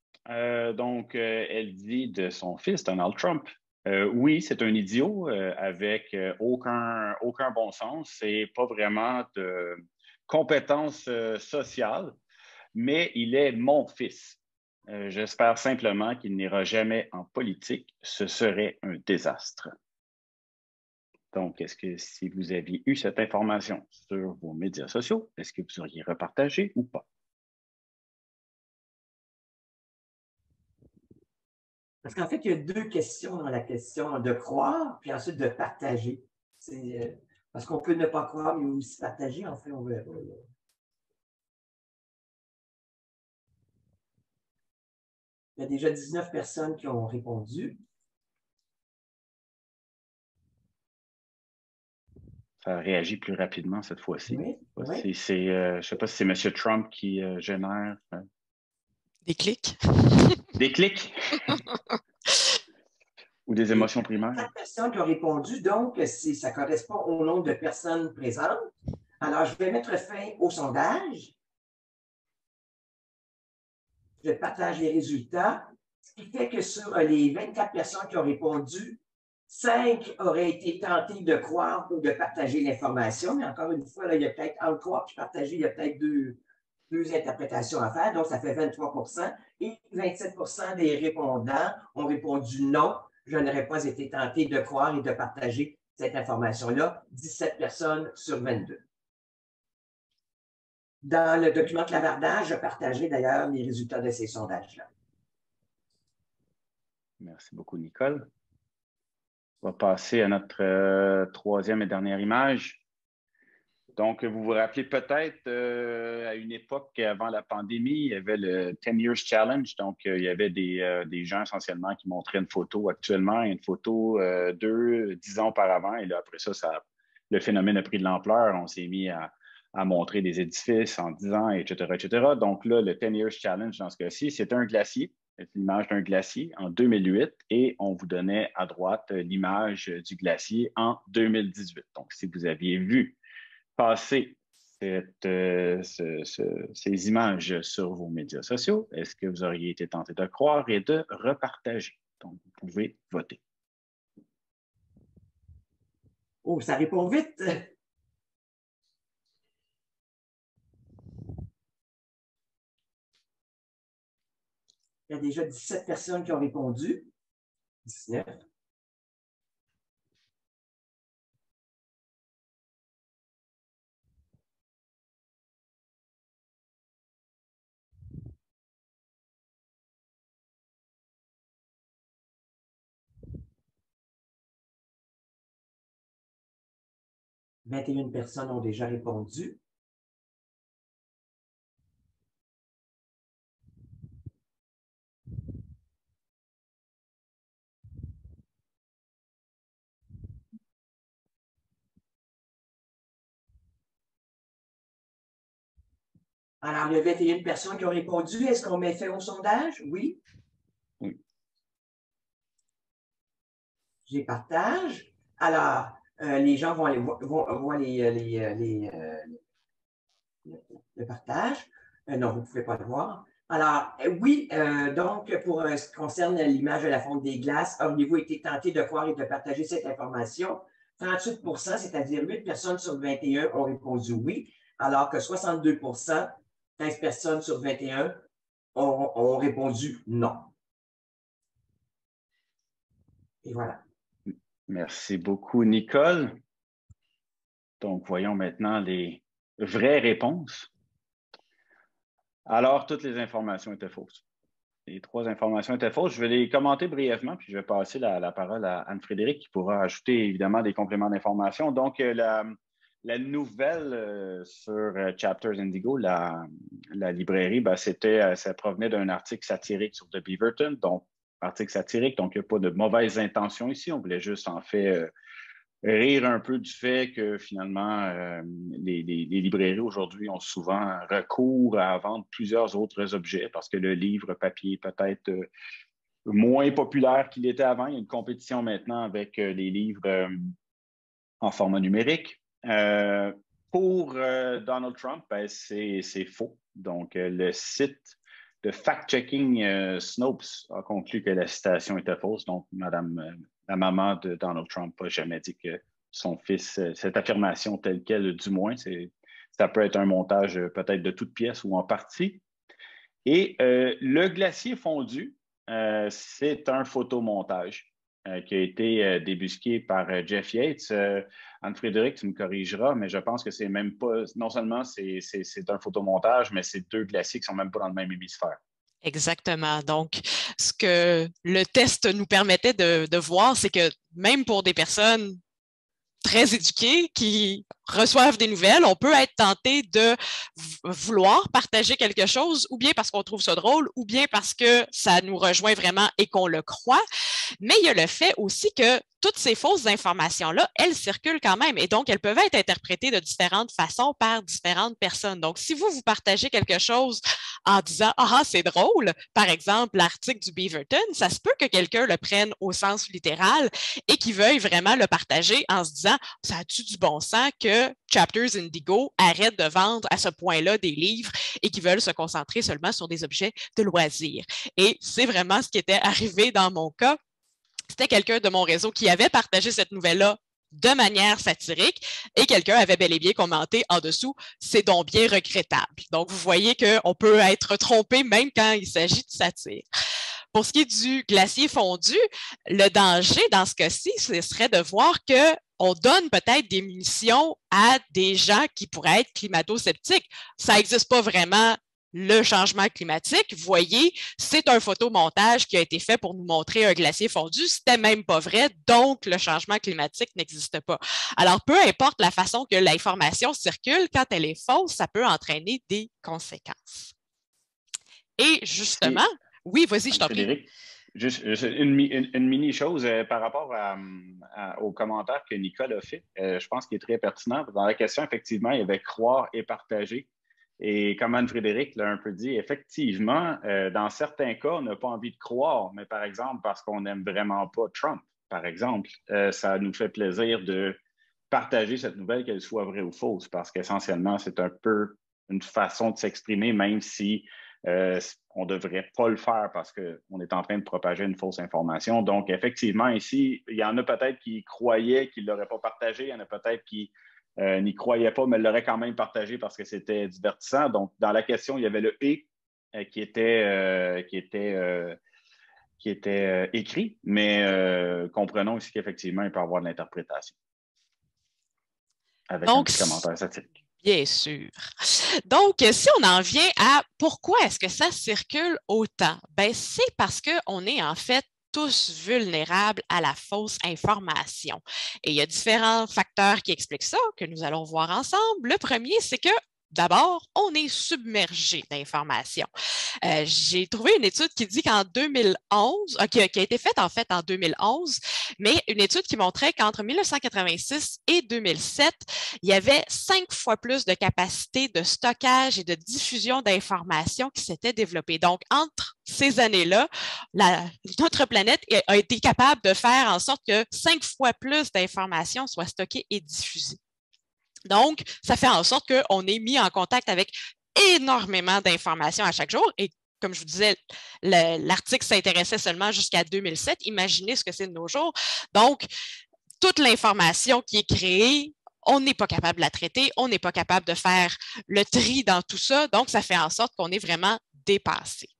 Elle dit de son fils, Donald Trump. Oui, c'est un idiot avec aucun bon sens et pas vraiment de compétences sociales, mais il est mon fils. J'espère simplement qu'il n'ira jamais en politique. Ce serait un désastre. Donc, est-ce que si vous aviez eu cette information sur vos médias sociaux, est-ce que vous auriez repartagé ou pas? Parce qu'en fait, il y a deux questions dans la question de croire, puis ensuite de partager. Parce qu'on peut ne pas croire, mais aussi partager, en fait, on verra. Il y a déjà 19 personnes qui ont répondu. Ça réagit plus rapidement cette fois-ci. Oui, oui. Je ne sais pas si c'est M. Trump qui génère... Des clics. Des clics ou des émotions primaires. 4 personnes qui ont répondu, donc ça correspond au nombre de personnes présentes. Alors, je vais mettre fin au sondage. Je partage les résultats, ce qui fait que sur les 24 personnes qui ont répondu, 5 auraient été tentés de croire ou de partager l'information, mais encore une fois, là, il y a peut-être entre croire et partager, il y a peut-être deux interprétations à faire, donc ça fait 23 et 27 des répondants ont répondu non, je n'aurais pas été tenté de croire et de partager cette information-là, 17 personnes sur 22. Dans le document clavardage, je partagerai d'ailleurs les résultats de ces sondages-là. Merci beaucoup, Nicole. On va passer à notre troisième et dernière image. Donc, vous vous rappelez peut-être, à une époque avant la pandémie, il y avait le 10 Years Challenge. Donc, il y avait des gens essentiellement qui montraient une photo actuellement et une photo 10 ans auparavant. Et là, après ça, le phénomène a pris de l'ampleur. On s'est mis à montrer des édifices en 10 ans, etc., etc. Donc là, le 10 Years Challenge, dans ce cas-ci, c'est un glacier. C'est l'image d'un glacier en 2008 et on vous donnait à droite l'image du glacier en 2018. Donc, si vous aviez vu passer ces images sur vos médias sociaux, est-ce que vous auriez été tenté de croire et de repartager? Donc, vous pouvez voter. Oh, ça répond vite! Il y a déjà 17 personnes qui ont répondu. 19. « 21 personnes ont déjà répondu. » Alors, il y a 21 personnes qui ont répondu. Est-ce qu'on met fin au sondage? Oui. Oui. Je les partage. Alors, les gens vont voir le partage. Non, vous ne pouvez pas le voir. Alors, oui, donc, pour ce qui concerne l'image de la fonte des glaces, auriez-vous été tenté de croire et de partager cette information? 38 c'est-à-dire 8 personnes sur 21 ont répondu oui, alors que 62 15 personnes sur 21 ont répondu non. Et voilà. Merci beaucoup, Nicole. Donc, voyons maintenant les vraies réponses. Alors, toutes les informations étaient fausses. Les 3 informations étaient fausses. Je vais les commenter brièvement, puis je vais passer la parole à Anne-Frédérique qui pourra ajouter évidemment des compléments d'information. Donc, la nouvelle sur Chapters Indigo, la librairie, ça provenait d'un article satirique sur The Beaverton, donc article satirique, donc il n'y a pas de mauvaises intentions ici. On voulait juste en fait rire un peu du fait que finalement, les librairies aujourd'hui ont souvent recours à vendre plusieurs autres objets parce que le livre papier est peut-être moins populaire qu'il était avant. Il y a une compétition maintenant avec les livres en format numérique. Pour Donald Trump, c'est faux. Donc, le site de fact-checking Snopes a conclu que la citation était fausse. Donc, la maman de Donald Trump n'a jamais dit que son fils, cette affirmation telle qu'elle, du moins, ça peut être un montage peut-être de toute pièce ou en partie. Et le glacier fondu, c'est un photomontage. qui a été débusqué par Jeff Yates. Anne-Frédérique, tu me corrigeras, mais je pense que c'est même pas, non seulement c'est un photomontage, mais c'est deux glaciers qui sont même pas dans le même hémisphère. Exactement. Donc, ce que le test nous permettait de voir, c'est que même pour des personnes très éduqués qui reçoivent des nouvelles, on peut être tenté de vouloir partager quelque chose, ou bien parce qu'on trouve ça drôle, ou bien parce que ça nous rejoint vraiment et qu'on le croit. Mais il y a le fait aussi que toutes ces fausses informations-là, elles circulent quand même et donc elles peuvent être interprétées de différentes façons par différentes personnes. Donc, si vous partagez quelque chose en disant « Ah, c'est drôle », par exemple, l'article du Beaverton, ça se peut que quelqu'un le prenne au sens littéral et qu'il veuille vraiment le partager en se disant « Ça a-tu du bon sens que Chapters Indigo arrête de vendre à ce point-là des livres et qu'ils veulent se concentrer seulement sur des objets de loisirs ». Et c'est vraiment ce qui était arrivé dans mon cas. C'était quelqu'un de mon réseau qui avait partagé cette nouvelle-là de manière satirique et quelqu'un avait bel et bien commenté en dessous « C'est donc bien regrettable ». Donc, vous voyez qu'on peut être trompé même quand il s'agit de satire. Pour ce qui est du glacier fondu, le danger dans ce cas-ci, ce serait de voir qu'on donne peut-être des munitions à des gens qui pourraient être climato-sceptiques. Ça n'existe pas vraiment le changement climatique. Vous voyez, c'est un photomontage qui a été fait pour nous montrer un glacier fondu. C'était même pas vrai, donc le changement climatique n'existe pas. Alors, peu importe la façon que l'information circule, quand elle est fausse, ça peut entraîner des conséquences. Et justement, oui, vas-y, je t'en prie. Juste une mini-chose par rapport au commentaire que Nicole a fait. Je pense qu'il est très pertinent. Dans la question, effectivement, il y avait croire et partager. Et comme Anne-Frédérique l'a un peu dit, effectivement, dans certains cas, on n'a pas envie de croire, mais par exemple, parce qu'on n'aime vraiment pas Trump, par exemple, ça nous fait plaisir de partager cette nouvelle, qu'elle soit vraie ou fausse, parce qu'essentiellement, c'est un peu une façon de s'exprimer, même si on ne devrait pas le faire parce qu'on est en train de propager une fausse information. Donc, effectivement, ici, il y en a peut-être qui croyaient qu'ils ne l'auraient pas partagé, il y en a peut-être qui n'y croyaient pas, mais l'auraient quand même partagé parce que c'était divertissant. Donc, dans la question, il y avait le « et » qui était écrit, mais comprenons aussi qu'effectivement, il peut y avoir de l'interprétation avec un petit commentaire satirique. Bien sûr. Donc, si on en vient à pourquoi est-ce que ça circule autant? Ben, c'est parce qu'on est en fait tous vulnérables à la fausse information. Et il y a différents facteurs qui expliquent ça, que nous allons voir ensemble. Le premier, c'est que d'abord, on est submergé d'informations. J'ai trouvé une étude qui dit qu'en 2011, qui a été faite en fait en 2011, mais une étude qui montrait qu'entre 1986 et 2007, il y avait 5 fois plus de capacité de stockage et de diffusion d'informations qui s'étaient développées. Donc, entre ces années-là, notre planète a été capable de faire en sorte que 5 fois plus d'informations soient stockées et diffusées. Donc, ça fait en sorte qu'on est mis en contact avec énormément d'informations à chaque jour. Et comme je vous disais, l'article s'intéressait seulement jusqu'à 2007. Imaginez ce que c'est de nos jours. Donc, toute l'information qui est créée, on n'est pas capable de la traiter, on n'est pas capable de faire le tri dans tout ça. Donc, ça fait en sorte qu'on est vraiment dépassé.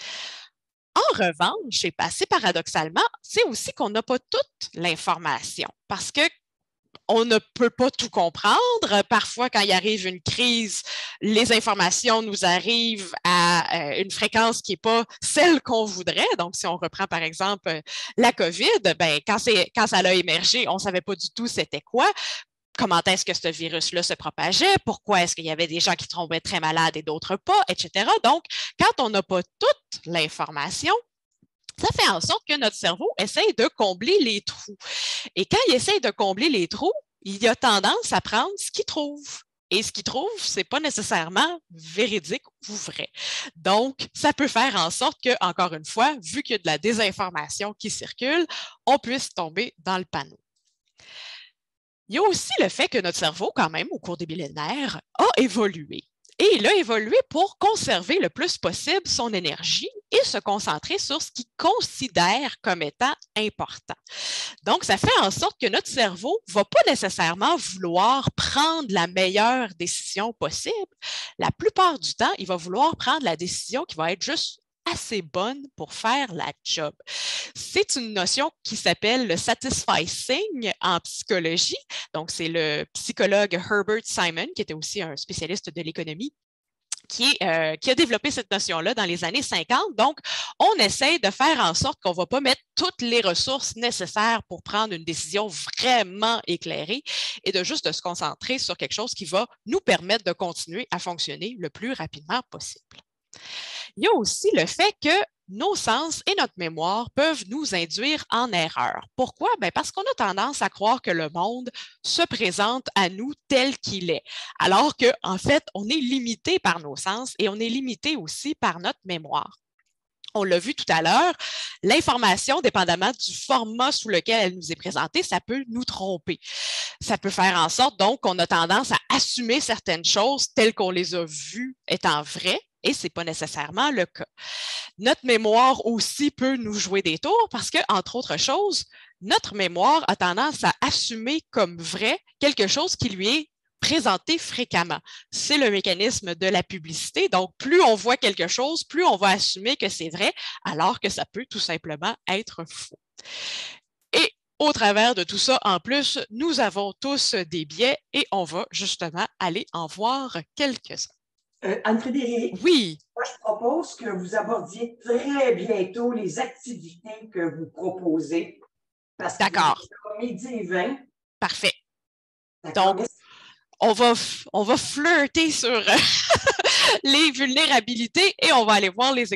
En revanche, et assez paradoxalement, c'est aussi qu'on n'a pas toute l'information parce que on ne peut pas tout comprendre. Parfois, quand il arrive une crise, les informations nous arrivent à une fréquence qui n'est pas celle qu'on voudrait. Donc, si on reprend par exemple la COVID, ben, quand ça a émergé, on ne savait pas du tout c'était quoi. Comment est-ce que ce virus-là se propageait? Pourquoi est-ce qu'il y avait des gens qui tombaient très malades et d'autres pas, etc. Donc, quand on n'a pas toute l'information, ça fait en sorte que notre cerveau essaye de combler les trous. Et quand il essaye de combler les trous, il a tendance à prendre ce qu'il trouve. Et ce qu'il trouve, ce n'est pas nécessairement véridique ou vrai. Donc, ça peut faire en sorte que, encore une fois, vu qu'il y a de la désinformation qui circule, on puisse tomber dans le panneau. Il y a aussi le fait que notre cerveau, quand même, au cours des millénaires, a évolué. Et il a évolué pour conserver le plus possible son énergie et se concentrer sur ce qu'il considère comme étant important. Donc, ça fait en sorte que notre cerveau ne va pas nécessairement vouloir prendre la meilleure décision possible. La plupart du temps, il va vouloir prendre la décision qui va être juste assez bonne pour faire la job. C'est une notion qui s'appelle le satisficing en psychologie. Donc, c'est le psychologue Herbert Simon, qui était aussi un spécialiste de l'économie, qui a développé cette notion-là dans les années 50. Donc, on essaie de faire en sorte qu'on ne va pas mettre toutes les ressources nécessaires pour prendre une décision vraiment éclairée et de juste de se concentrer sur quelque chose qui va nous permettre de continuer à fonctionner le plus rapidement possible. Il y a aussi le fait que nos sens et notre mémoire peuvent nous induire en erreur. Pourquoi? Bien parce qu'on a tendance à croire que le monde se présente à nous tel qu'il est, alors qu'en fait, on est limité par nos sens et on est limité aussi par notre mémoire. On l'a vu tout à l'heure, l'information, dépendamment du format sous lequel elle nous est présentée, ça peut nous tromper. Ça peut faire en sorte donc qu'on a tendance à assumer certaines choses telles qu'on les a vues étant vraies, et ce n'est pas nécessairement le cas. Notre mémoire aussi peut nous jouer des tours parce que, entre autres choses, notre mémoire a tendance à assumer comme vrai quelque chose qui lui est présenté fréquemment. C'est le mécanisme de la publicité. Donc, plus on voit quelque chose, plus on va assumer que c'est vrai, alors que ça peut tout simplement être faux. Et au travers de tout ça, en plus, nous avons tous des biais et on va justement aller en voir quelques-uns. Anne-Frédérique, oui. Moi, je propose que vous abordiez très bientôt les activités que vous proposez. D'accord. Midi et 20. Parfait. Donc, on va flirter sur les vulnérabilités et on va aller voir les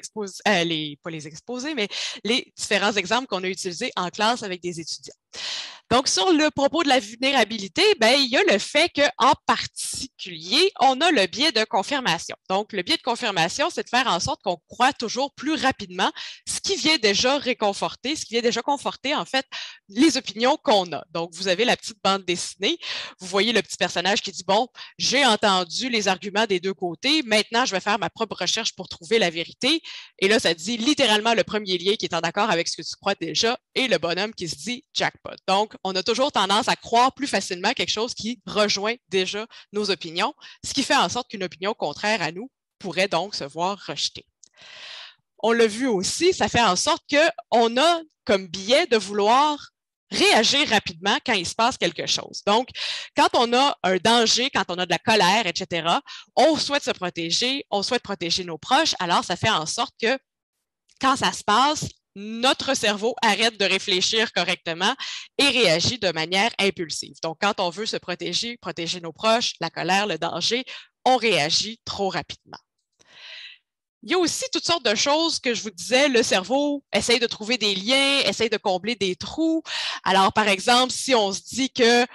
différents exemples qu'on a utilisés en classe avec des étudiants. Donc, sur le propos de la vulnérabilité, ben, il y a le fait qu'en particulier, on a le biais de confirmation. Donc, le biais de confirmation, c'est de faire en sorte qu'on croit toujours plus rapidement ce qui vient déjà réconforter, ce qui vient déjà conforter, en fait, les opinions qu'on a. Donc, vous avez la petite bande dessinée, vous voyez le petit personnage qui dit, bon, j'ai entendu les arguments des deux côtés, maintenant, je vais faire ma propre recherche pour trouver la vérité. Et là, ça dit littéralement le premier lien qui est en accord avec ce que tu crois déjà et le bonhomme qui se dit jackpot. Donc, on a toujours tendance à croire plus facilement quelque chose qui rejoint déjà nos opinions, ce qui fait en sorte qu'une opinion contraire à nous pourrait donc se voir rejetée. On l'a vu aussi, ça fait en sorte qu'on a comme biais de vouloir réagir rapidement quand il se passe quelque chose. Donc, quand on a un danger, quand on a de la colère, etc., on souhaite se protéger, on souhaite protéger nos proches, alors ça fait en sorte que quand ça se passe, notre cerveau arrête de réfléchir correctement et réagit de manière impulsive. Donc, quand on veut se protéger, protéger nos proches, la colère, le danger, on réagit trop rapidement. Il y a aussi toutes sortes de choses que je vous disais, le cerveau essaye de trouver des liens, essaye de combler des trous. Alors, par exemple, si on se dit que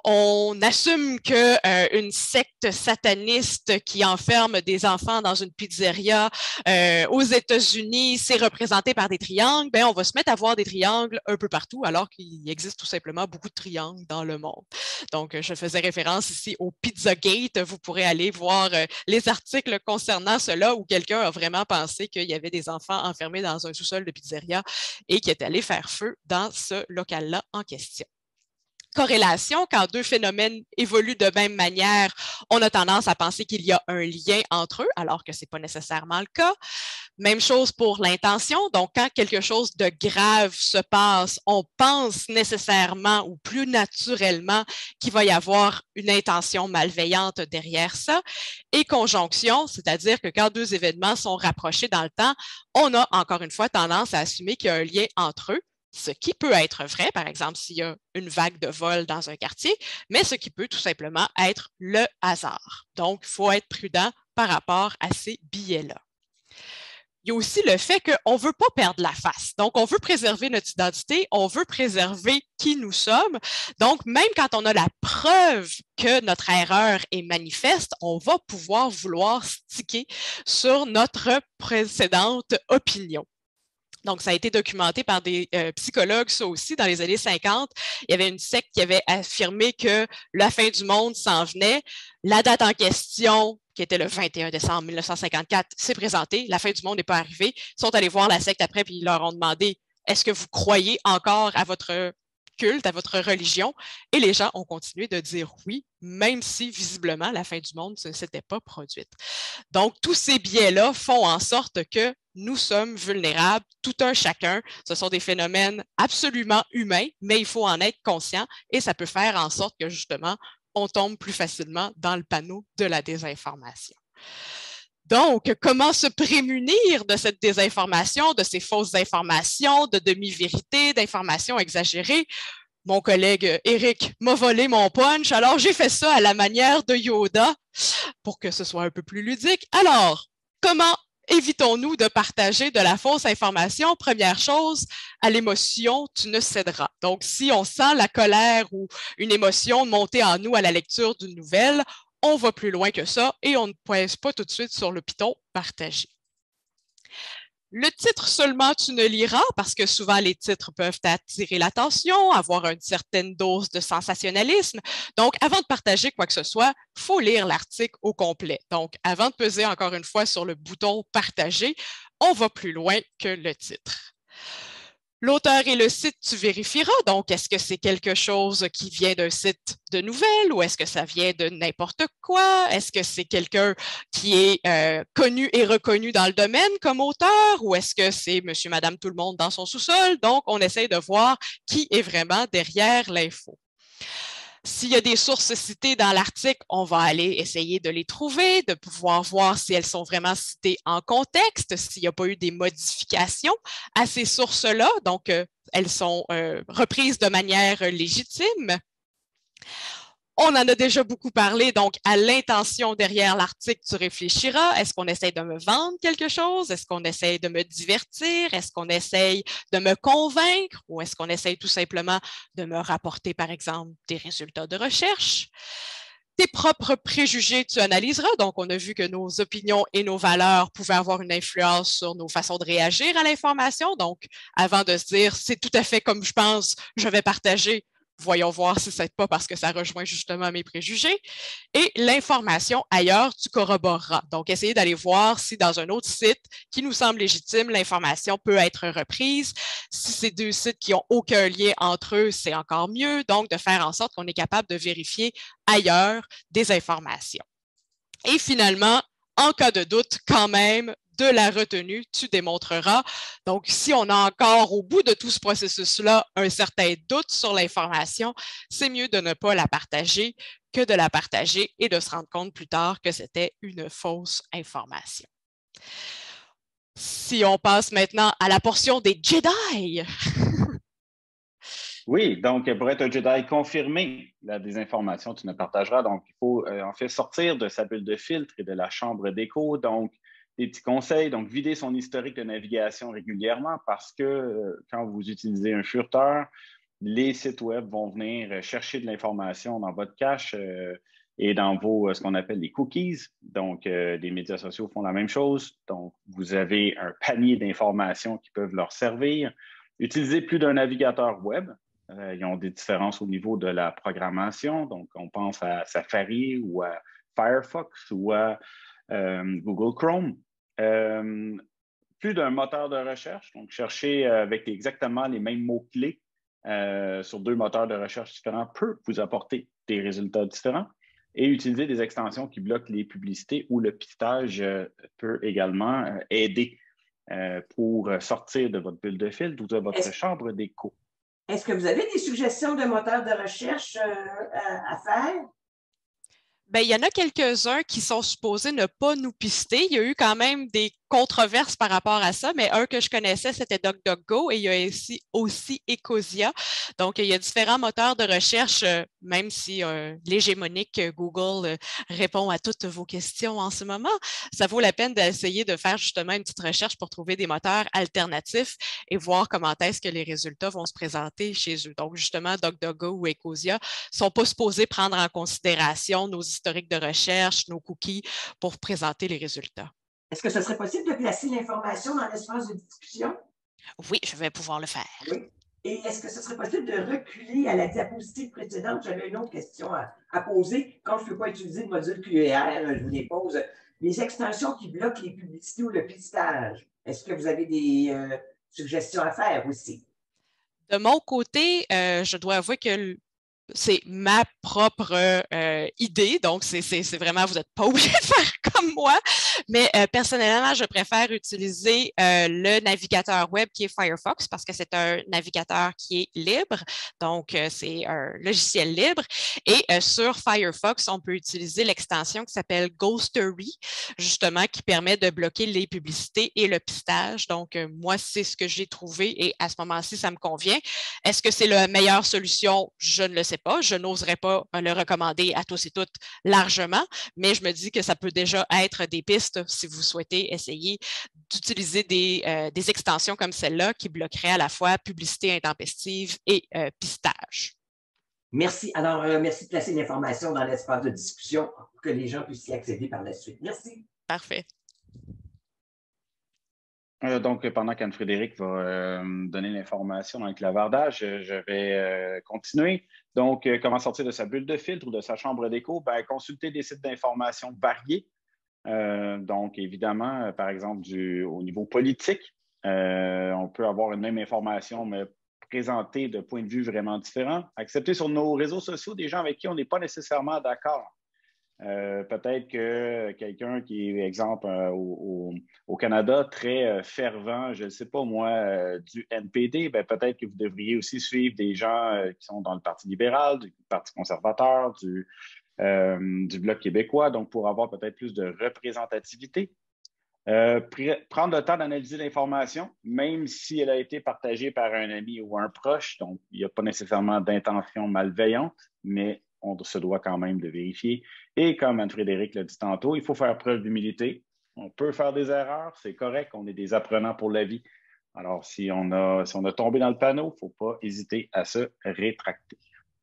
on assume qu'une secte sataniste qui enferme des enfants dans une pizzeria aux États-Unis, c'est représenté par des triangles, ben on va se mettre à voir des triangles un peu partout, alors qu'il existe tout simplement beaucoup de triangles dans le monde. Donc, je faisais référence ici au Pizzagate. Vous pourrez aller voir les articles concernant cela où quelqu'un a vraiment pensé qu'il y avait des enfants enfermés dans un sous-sol de pizzeria et qui est allé faire feu dans ce local-là en question. Corrélation, quand deux phénomènes évoluent de même manière, on a tendance à penser qu'il y a un lien entre eux, alors que ce n'est pas nécessairement le cas. Même chose pour l'intention. Donc, quand quelque chose de grave se passe, on pense nécessairement ou plus naturellement qu'il va y avoir une intention malveillante derrière ça. Et conjonction, c'est-à-dire que quand deux événements sont rapprochés dans le temps, on a encore une fois tendance à assumer qu'il y a un lien entre eux. Ce qui peut être vrai, par exemple, s'il y a une vague de vol dans un quartier, mais ce qui peut tout simplement être le hasard. Donc, il faut être prudent par rapport à ces biais-là. Il y a aussi le fait qu'on ne veut pas perdre la face. Donc, on veut préserver notre identité, on veut préserver qui nous sommes. Donc, même quand on a la preuve que notre erreur est manifeste, on va pouvoir vouloir sticker sur notre précédente opinion. Donc, ça a été documenté par des psychologues, ça aussi, dans les années 50. Il y avait une secte qui avait affirmé que la fin du monde s'en venait. La date en question, qui était le 21 décembre 1954, s'est présentée. La fin du monde n'est pas arrivée. Ils sont allés voir la secte après, puis ils leur ont demandé « Est-ce que vous croyez encore à votre culte, à votre religion? » Et les gens ont continué de dire oui, même si, visiblement, la fin du monde ne s'était pas produite. Donc, tous ces biais-là font en sorte que nous sommes vulnérables, tout un chacun. Ce sont des phénomènes absolument humains, mais il faut en être conscient et ça peut faire en sorte que justement, on tombe plus facilement dans le panneau de la désinformation. Donc, comment se prémunir de cette désinformation, de ces fausses informations, de demi-vérités, d'informations exagérées? Mon collègue Eric m'a volé mon punch, alors j'ai fait ça à la manière de Yoda pour que ce soit un peu plus ludique. Alors, comment évitons-nous de partager de la fausse information? Première chose, à l'émotion, tu ne céderas. Donc, si on sent la colère ou une émotion monter en nous à la lecture d'une nouvelle, on va plus loin que ça et on ne pèse pas tout de suite sur le piton partagé. Le titre seulement tu ne liras, parce que souvent les titres peuvent attirer l'attention, avoir une certaine dose de sensationnalisme. Donc, avant de partager quoi que ce soit, il faut lire l'article au complet. Donc, avant de peser encore une fois sur le bouton partager, on va plus loin que le titre. L'auteur et le site, tu vérifieras. Donc, est-ce que c'est quelque chose qui vient d'un site de nouvelles ou est-ce que ça vient de n'importe quoi? Est-ce que c'est quelqu'un qui est connu et reconnu dans le domaine comme auteur ou est-ce que c'est monsieur, madame, tout le monde dans son sous-sol? Donc, on essaye de voir qui est vraiment derrière l'info. S'il y a des sources citées dans l'article, on va aller essayer de les trouver, de pouvoir voir si elles sont vraiment citées en contexte, s'il n'y a pas eu des modifications à ces sources-là. Donc, elles sont reprises de manière légitime. On en a déjà beaucoup parlé, donc à l'intention derrière l'article, tu réfléchiras. Est-ce qu'on essaye de me vendre quelque chose? Est-ce qu'on essaye de me divertir? Est-ce qu'on essaye de me convaincre? Ou est-ce qu'on essaye tout simplement de me rapporter, par exemple, des résultats de recherche? Tes propres préjugés, tu analyseras. Donc, on a vu que nos opinions et nos valeurs pouvaient avoir une influence sur nos façons de réagir à l'information. Donc, avant de se dire, c'est tout à fait comme je pense, je vais partager, voyons voir si ce n'est pas parce que ça rejoint justement mes préjugés. Et l'information ailleurs, tu corroboreras. Donc, essayez d'aller voir si dans un autre site qui nous semble légitime, l'information peut être reprise. Si c'est deux sites qui n'ont aucun lien entre eux, c'est encore mieux. Donc, de faire en sorte qu'on est capable de vérifier ailleurs des informations. Et finalement, en cas de doute, quand même, de la retenue, tu démontreras. Donc, si on a encore au bout de tout ce processus-là un certain doute sur l'information, c'est mieux de ne pas la partager que de la partager et de se rendre compte plus tard que c'était une fausse information. Si on passe maintenant à la portion des Jedi. Oui, donc pour être un Jedi confirmé, la désinformation, tu ne partageras. Donc, il faut en fait sortir de sa bulle de filtre et de la chambre d'écho. Donc, des petits conseils, donc vider son historique de navigation régulièrement parce que quand vous utilisez un furteur, les sites web vont venir chercher de l'information dans votre cache et dans vos, ce qu'on appelle les cookies. Donc, les médias sociaux font la même chose. Donc, vous avez un panier d'informations qui peuvent leur servir. Utilisez plus d'un navigateur web. Ils ont des différences au niveau de la programmation. Donc, on pense à Safari ou à Firefox ou à Google Chrome. Plus d'un moteur de recherche, donc chercher avec exactement les mêmes mots-clés sur deux moteurs de recherche différents peut vous apporter des résultats différents. Et utiliser des extensions qui bloquent les publicités ou le pistage peut également aider pour sortir de votre bulle de filtre ou de votre chambre d'écho. Est-ce que vous avez des suggestions de moteurs de recherche à faire? Bien, il y en a quelques-uns qui sont supposés ne pas nous pister. Il y a eu quand même des controverses par rapport à ça, mais un que je connaissais, c'était DuckDuckGo et il y a aussi Ecosia. Donc, il y a différents moteurs de recherche, même si l'hégémonique Google répond à toutes vos questions en ce moment. Ça vaut la peine d'essayer de faire justement une petite recherche pour trouver des moteurs alternatifs et voir comment est-ce que les résultats vont se présenter chez eux. Donc, justement, DuckDuckGo ou Ecosia ne sont pas supposés prendre en considération nos historiques de recherche, nos cookies pour présenter les résultats. Est-ce que ce serait possible de placer l'information dans l'espace de discussion? Oui, je vais pouvoir le faire. Oui. Et est-ce que ce serait possible de reculer à la diapositive précédente? J'avais une autre question à poser. Quand je ne peux pas utiliser le module QER, je vous les pose. Les extensions qui bloquent les publicités ou le pistage, est-ce que vous avez des suggestions à faire aussi? De mon côté, je dois avouer que c'est ma propre idée. Donc, c'est vraiment, vous n'êtes pas obligé de faire comme moi, mais personnellement, je préfère utiliser le navigateur web qui est Firefox parce que c'est un navigateur qui est libre, donc c'est un logiciel libre. Et sur Firefox, on peut utiliser l'extension qui s'appelle Ghostery, justement, qui permet de bloquer les publicités et le pistage. Donc, moi, c'est ce que j'ai trouvé et à ce moment-ci, ça me convient. Est-ce que c'est la meilleure solution? Je ne le sais pas. Je n'oserais pas le recommander à tous et toutes largement, mais je me dis que ça peut déjà être des pistes si vous souhaitez essayer d'utiliser des extensions comme celle-là qui bloqueraient à la fois publicité intempestive et pistage. Merci. Alors, merci de placer l'information dans l'espace de discussion pour que les gens puissent y accéder par la suite. Merci. Parfait. Donc, pendant qu'Anne-Frédérique va donner l'information dans le clavardage, je vais continuer. Donc, comment sortir de sa bulle de filtre ou de sa chambre d'écho? Ben, consulter des sites d'information variés. Donc, évidemment, par exemple, au niveau politique, on peut avoir une même information, mais présentée de points de vue vraiment différents. Accepter sur nos réseaux sociaux des gens avec qui on n'est pas nécessairement d'accord. Peut-être que quelqu'un qui est, exemple, au Canada, très fervent, je ne sais pas moi, du NPD, ben, peut-être que vous devriez aussi suivre des gens qui sont dans le Parti libéral, du Parti conservateur, du Bloc québécois, donc pour avoir peut-être plus de représentativité. Prendre le temps d'analyser l'information, même si elle a été partagée par un ami ou un proche, donc il n'y a pas nécessairement d'intention malveillante, mais on se doit quand même de vérifier. Et comme Anne-Frédérique l'a dit tantôt, il faut faire preuve d'humilité. On peut faire des erreurs, c'est correct, on est des apprenants pour la vie. Alors, si on a tombé dans le panneau, il ne faut pas hésiter à se rétracter.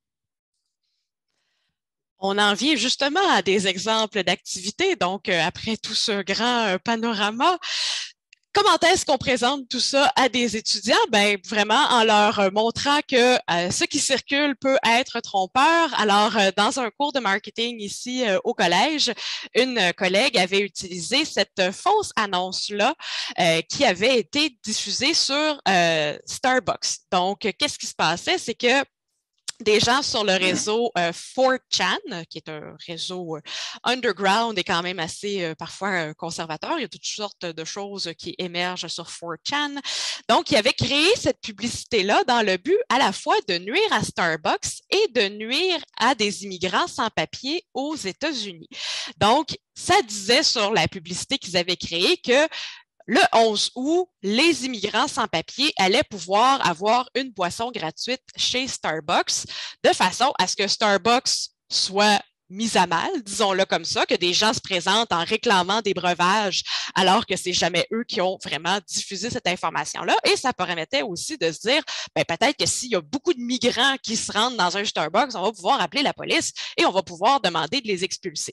On en vient justement à des exemples d'activités. Donc, après tout ce grand panorama, comment est-ce qu'on présente tout ça à des étudiants? Ben, vraiment en leur montrant que ce qui circule peut être trompeur. Alors, dans un cours de marketing ici au collège, une collègue avait utilisé cette fausse annonce-là qui avait été diffusée sur Starbucks. Donc, qu'est-ce qui se passait? C'est que des gens sur le réseau 4chan, qui est un réseau underground et quand même assez parfois conservateur. Il y a toutes sortes de choses qui émergent sur 4chan. Donc, ils avaient créé cette publicité-là dans le but à la fois de nuire à Starbucks et de nuire à des immigrants sans papier aux États-Unis. Donc, ça disait sur la publicité qu'ils avaient créée que le 11 août, les immigrants sans papier allaient pouvoir avoir une boisson gratuite chez Starbucks de façon à ce que Starbucks soit mise à mal, disons-le comme ça, que des gens se présentent en réclamant des breuvages alors que c'est jamais eux qui ont vraiment diffusé cette information-là. Et ça permettait aussi de se dire, ben, peut-être que s'il y a beaucoup de migrants qui se rendent dans un Starbucks, on va pouvoir appeler la police et on va pouvoir demander de les expulser.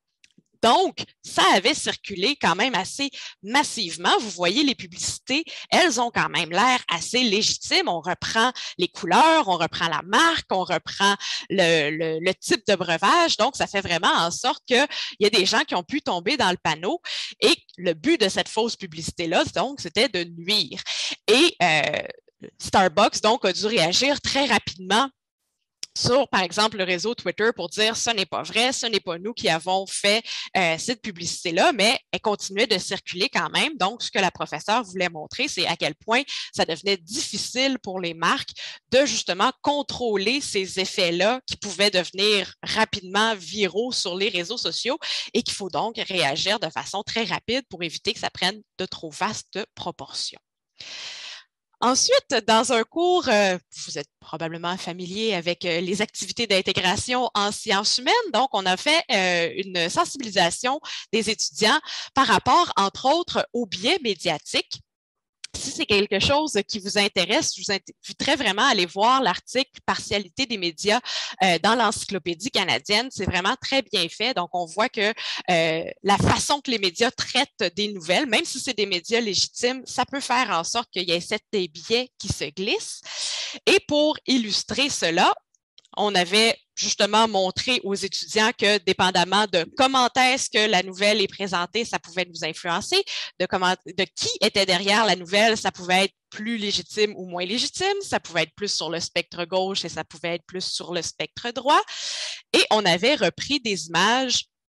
Donc, ça avait circulé quand même assez massivement. Vous voyez, les publicités, elles ont quand même l'air assez légitimes. On reprend les couleurs, on reprend la marque, on reprend le type de breuvage. Donc, ça fait vraiment en sorte qu'il y a des gens qui ont pu tomber dans le panneau. Et le but de cette fausse publicité-là, donc, c'était de nuire. Et Starbucks, donc, a dû réagir très rapidement sur, par exemple, le réseau Twitter pour dire ce n'est pas vrai, ce n'est pas nous qui avons fait cette publicité-là, mais elle continuait de circuler quand même. Donc, ce que la professeure voulait montrer, c'est à quel point ça devenait difficile pour les marques de justement contrôler ces effets-là qui pouvaient devenir rapidement viraux sur les réseaux sociaux et qu'il faut donc réagir de façon très rapide pour éviter que ça prenne de trop vastes proportions. Ensuite, dans un cours, vous êtes probablement familier avec les activités d'intégration en sciences humaines. Donc, on a fait une sensibilisation des étudiants par rapport, entre autres, aux biais médiatiques. Si c'est quelque chose qui vous intéresse, je vous inviterais vraiment à aller voir l'article « Partialité des médias » dans l'Encyclopédie canadienne. C'est vraiment très bien fait. Donc, on voit que la façon que les médias traitent des nouvelles, même si c'est des médias légitimes, ça peut faire en sorte qu'il y ait des biais qui se glissent. Et pour illustrer cela, on avait justement montré aux étudiants que dépendamment de comment est-ce que la nouvelle est présentée, ça pouvait nous influencer, de qui était derrière la nouvelle, ça pouvait être plus légitime ou moins légitime, ça pouvait être plus sur le spectre gauche et ça pouvait être plus sur le spectre droit. Et on avait repris des images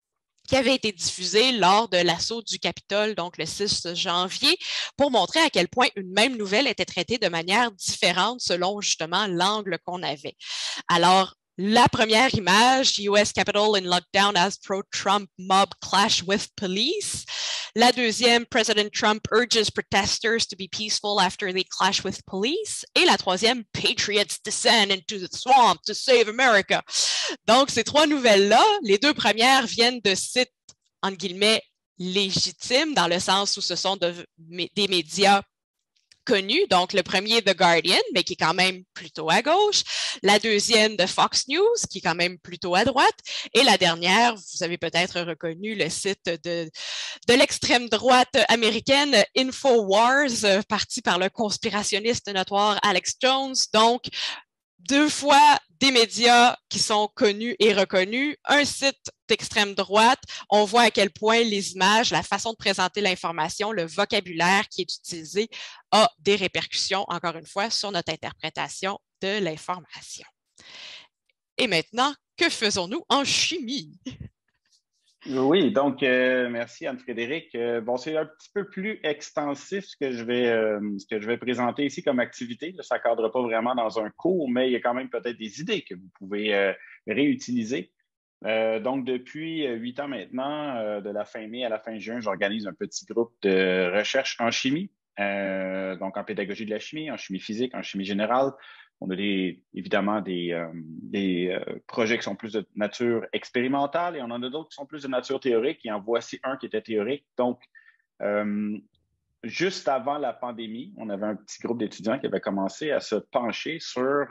qui avait été diffusé lors de l'assaut du Capitole, donc le 6 janvier, pour montrer à quel point une même nouvelle était traitée de manière différente selon justement l'angle qu'on avait. Alors, la première image, US Capitol in lockdown as pro-Trump mob clash with police. La deuxième, President Trump urges protesters to be peaceful after they clash with police. Et la troisième, Patriots descend into the swamp to save America. Donc, ces trois nouvelles-là, les deux premières viennent de sites, entre guillemets, légitimes, dans le sens où ce sont des médias connus. Donc, le premier, The Guardian, mais qui est quand même plutôt à gauche. La deuxième, de Fox News, qui est quand même plutôt à droite. Et la dernière, vous avez peut-être reconnu le site de l'extrême droite américaine, InfoWars, parti par le conspirationniste notoire Alex Jones. Donc, deux fois des médias qui sont connus et reconnus, un site d'extrême droite. On voit à quel point les images, la façon de présenter l'information, le vocabulaire qui est utilisé a des répercussions, encore une fois, sur notre interprétation de l'information. Et maintenant, que faisons-nous en chimie? Oui, donc merci Anne-Frédérique. Bon, c'est un petit peu plus extensif ce que je vais présenter ici comme activité. Ça ne cadre pas vraiment dans un cours, mais il y a quand même peut-être des idées que vous pouvez réutiliser. Donc, depuis 8 ans maintenant, de la fin mai à la fin juin, j'organise un petit groupe de recherche en chimie, donc en pédagogie de la chimie, en chimie physique, en chimie générale. On a évidemment des projets qui sont plus de nature expérimentale et on en a d'autres qui sont plus de nature théorique. Et en voici un qui était théorique. Donc, juste avant la pandémie, on avait un petit groupe d'étudiants qui avait commencé à se pencher sur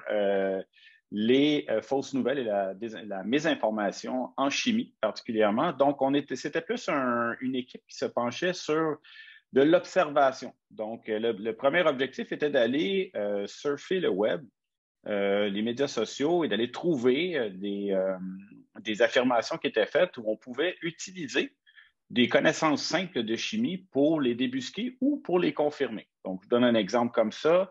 les fausses nouvelles et la mésinformation en chimie particulièrement. Donc, c'était plus une équipe qui se penchait sur de l'observation. Donc, le premier objectif était d'aller surfer le web, les médias sociaux et d'aller trouver des affirmations qui étaient faites où on pouvait utiliser des connaissances simples de chimie pour les débusquer ou pour les confirmer. Donc, je vous donne un exemple comme ça.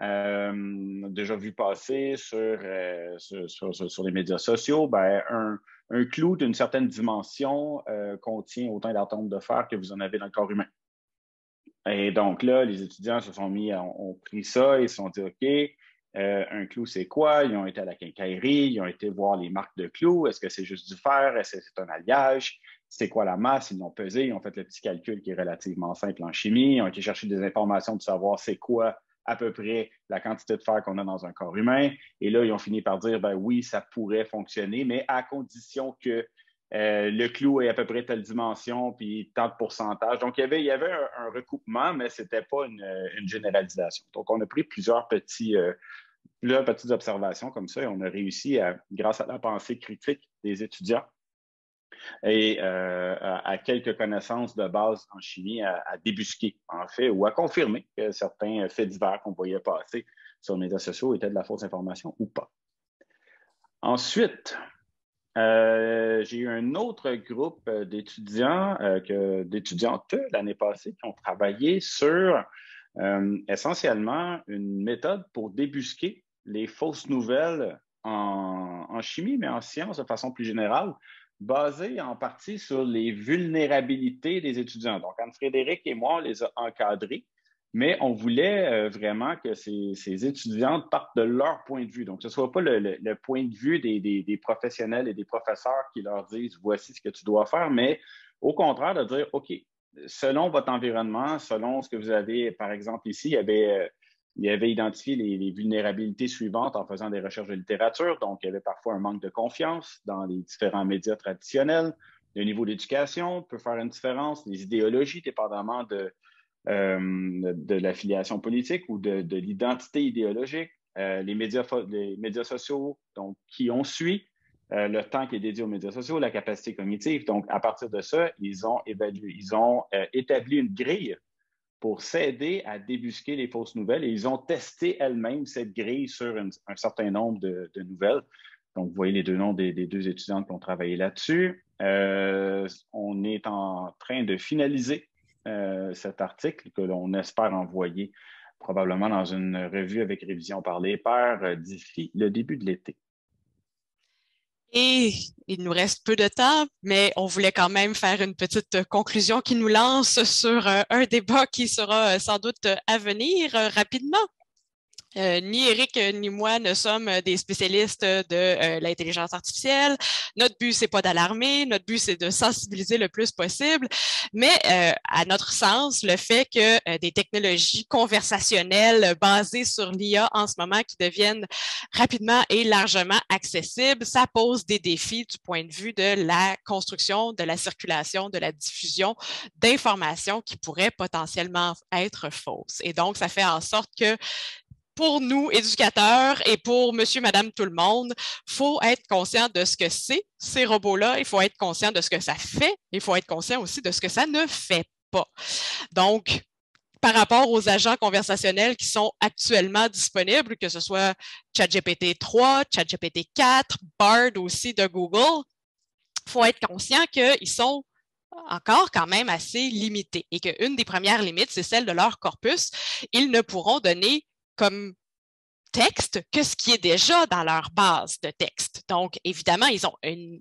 Déjà vu passer sur les médias sociaux, un clou d'une certaine dimension contient autant d'atomes de fer que vous en avez dans le corps humain. Et donc là, les étudiants ont pris ça et se sont dit, OK, un clou, c'est quoi? Ils ont été à la quincaillerie, ils ont été voir les marques de clous. Est-ce que c'est juste du fer? Est-ce que c'est un alliage? C'est quoi la masse? Ils l'ont pesé, ils ont fait le petit calcul qui est relativement simple en chimie. Ils ont été chercher des informations pour savoir c'est quoi à peu près la quantité de fer qu'on a dans un corps humain. Et là, ils ont fini par dire, ben oui, ça pourrait fonctionner, mais à condition que le clou est à peu près telle dimension, puis tant de pourcentage. Donc, il y avait un recoupement, mais ce n'était pas une généralisation. Donc, on a pris plusieurs petites observations comme ça et on a réussi, grâce à la pensée critique des étudiants et à quelques connaissances de base en chimie, à débusquer, en fait, ou à confirmer que certains faits divers qu'on voyait passer sur les médias sociaux étaient de la fausse information ou pas. Ensuite, j'ai eu un autre groupe d'étudiantes l'année passée qui ont travaillé sur essentiellement une méthode pour débusquer les fausses nouvelles en chimie, mais en sciences de façon plus générale, basée en partie sur les vulnérabilités des étudiants. Donc, Anne-Frédérique et moi, on les a encadrés, mais on voulait vraiment que ces étudiantes partent de leur point de vue. Donc, ce ne soit pas le point de vue des professionnels et des professeurs qui leur disent « voici ce que tu dois faire », mais au contraire de dire « OK, selon votre environnement, selon ce que vous avez, par exemple ici, il y avait identifié les vulnérabilités suivantes en faisant des recherches de littérature. Donc, il y avait parfois un manque de confiance dans les différents médias traditionnels. Le niveau d'éducation peut faire une différence. Les idéologies, dépendamment de l'affiliation politique ou de l'identité idéologique, les médias sociaux, donc qui on suit, le temps qui est dédié aux médias sociaux, la capacité cognitive. Donc, à partir de ça, ils ont établi une grille pour s'aider à débusquer les fausses nouvelles et ils ont testé elles-mêmes cette grille sur un certain nombre de nouvelles. Donc, vous voyez les deux noms des deux étudiantes qui ont travaillé là-dessus. On est en train de finaliser cet article que l'on espère envoyer probablement dans une revue avec révision par les pairs d'ici le début de l'été. Et il nous reste peu de temps, mais on voulait quand même faire une petite conclusion qui nous lance sur un débat qui sera sans doute à venir rapidement. Ni Eric ni moi ne sommes des spécialistes de l'intelligence artificielle. Notre but, c'est pas d'alarmer, notre but, c'est de sensibiliser le plus possible. Mais à notre sens, le fait que des technologies conversationnelles basées sur l'IA en ce moment qui deviennent rapidement et largement accessibles, ça pose des défis du point de vue de la construction, de la circulation, de la diffusion d'informations qui pourraient potentiellement être fausses. Et donc, ça fait en sorte que pour nous, éducateurs, et pour monsieur, madame, tout le monde, il faut être conscient de ce que c'est, ces robots-là. Il faut être conscient de ce que ça fait. Il faut être conscient aussi de ce que ça ne fait pas. Donc, par rapport aux agents conversationnels qui sont actuellement disponibles, que ce soit ChatGPT 3, ChatGPT 4, Bard aussi de Google, il faut être conscient qu'ils sont encore quand même assez limités et qu'une des premières limites, c'est celle de leur corpus. Ils ne pourront donner comme texte que ce qui est déjà dans leur base de texte. Donc, évidemment, ils ont une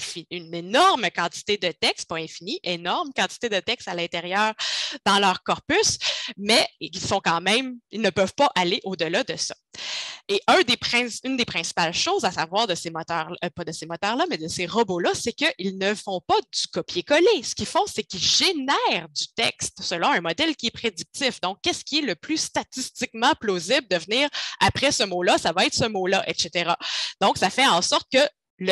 énorme quantité de texte, pas infinie, énorme quantité de texte à l'intérieur dans leur corpus, mais ils ne peuvent pas aller au-delà de ça. Et une des principales choses à savoir de ces moteurs, pas de ces moteurs-là, mais de ces robots-là, c'est qu'ils ne font pas du copier-coller. Ce qu'ils font, c'est qu'ils génèrent du texte selon un modèle qui est prédictif. Donc, qu'est-ce qui est le plus statistiquement plausible de venir après ce mot-là? Ça va être ce mot-là, etc. Donc, ça fait en sorte que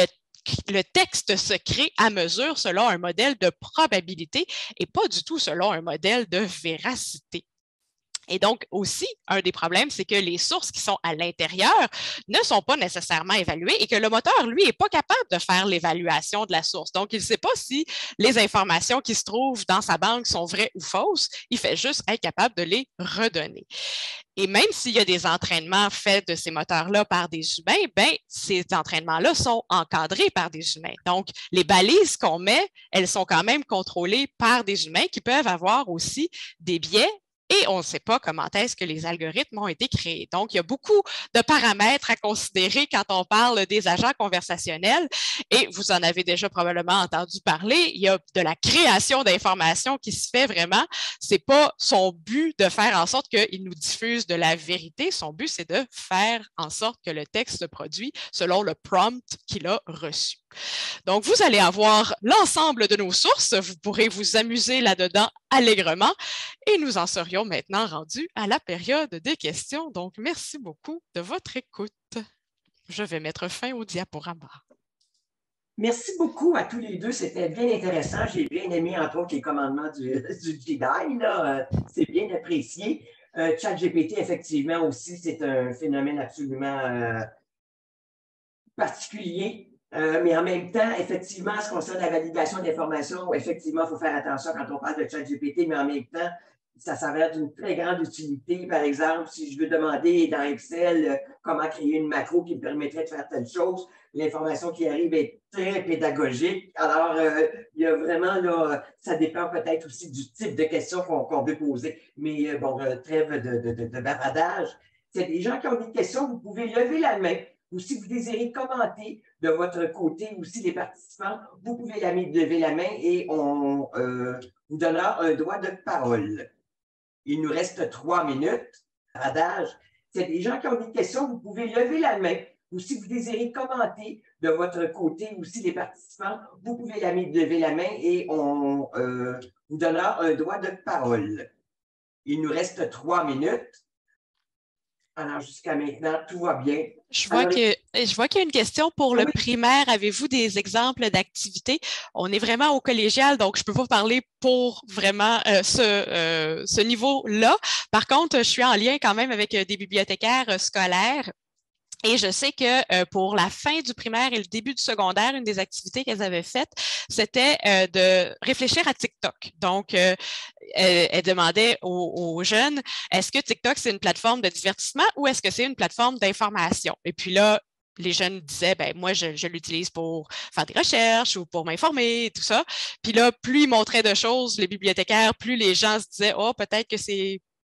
le texte se crée à mesure selon un modèle de probabilité et pas du tout selon un modèle de véracité. Et donc, aussi, un des problèmes, c'est que les sources qui sont à l'intérieur ne sont pas nécessairement évaluées et que le moteur, lui, n'est pas capable de faire l'évaluation de la source. Donc, il ne sait pas si les informations qui se trouvent dans sa banque sont vraies ou fausses. Il fait juste être capable de les redonner. Et même s'il y a des entraînements faits de ces moteurs-là par des humains, ces entraînements-là sont encadrés par des humains. Donc, les balises qu'on met, elles sont quand même contrôlées par des humains qui peuvent avoir aussi des biais. Et on ne sait pas comment est-ce que les algorithmes ont été créés. Donc, il y a beaucoup de paramètres à considérer quand on parle des agents conversationnels. Et vous en avez déjà probablement entendu parler. Il y a de la création d'informations qui se fait vraiment. Ce n'est pas son but de faire en sorte qu'il nous diffuse de la vérité. Son but, c'est de faire en sorte que le texte se produit selon le prompt qu'il a reçu. Donc, vous allez avoir l'ensemble de nos sources. Vous pourrez vous amuser là-dedans allègrement. Et nous en serions maintenant rendus à la période des questions. Donc, merci beaucoup de votre écoute. Je vais mettre fin au diaporama. Merci beaucoup à tous les deux. C'était bien intéressant. J'ai bien aimé, entre autres, les commandements du Jedi. C'est bien apprécié. ChatGPT, effectivement, aussi, c'est un phénomène absolument particulier. Mais en même temps, effectivement, en ce qui concerne la validation d'informations, effectivement, il faut faire attention quand on parle de ChatGPT, mais en même temps, ça s'avère d'une très grande utilité. Par exemple, si je veux demander dans Excel comment créer une macro qui me permettrait de faire telle chose, l'information qui arrive est très pédagogique. Alors, il y a vraiment, là, ça dépend peut-être aussi du type de questions qu'on veut poser. Mais bon, trêve de bavardage. C'est des gens qui ont des questions, vous pouvez lever la main. Ou si vous désirez commenter de votre côté, aussi les participants, vous pouvez lever la main et on vous donnera un droit de parole. Il nous reste 3 minutes. Radage. C'est des gens qui ont des questions, vous pouvez lever la main. Ou si vous désirez commenter de votre côté, aussi les participants, vous pouvez lever la main et on vous donnera un droit de parole. Il nous reste 3 minutes. Alors, jusqu'à maintenant, tout va bien. Je vois qu'il y a une question pour le primaire. Avez-vous des exemples d'activités? On est vraiment au collégial, donc je ne peux pas parler pour vraiment ce niveau-là. Par contre, je suis en lien quand même avec des bibliothécaires scolaires. Et je sais que pour la fin du primaire et le début du secondaire, une des activités qu'elles avaient faites, c'était de réfléchir à TikTok. Donc, elle demandait aux jeunes, est-ce que TikTok, c'est une plateforme de divertissement ou est-ce que c'est une plateforme d'information? Et puis là, les jeunes disaient, moi, je l'utilise pour faire des recherches ou pour m'informer et tout ça. Puis là, plus ils montraient de choses, les bibliothécaires, plus les gens se disaient, peut-être que c'est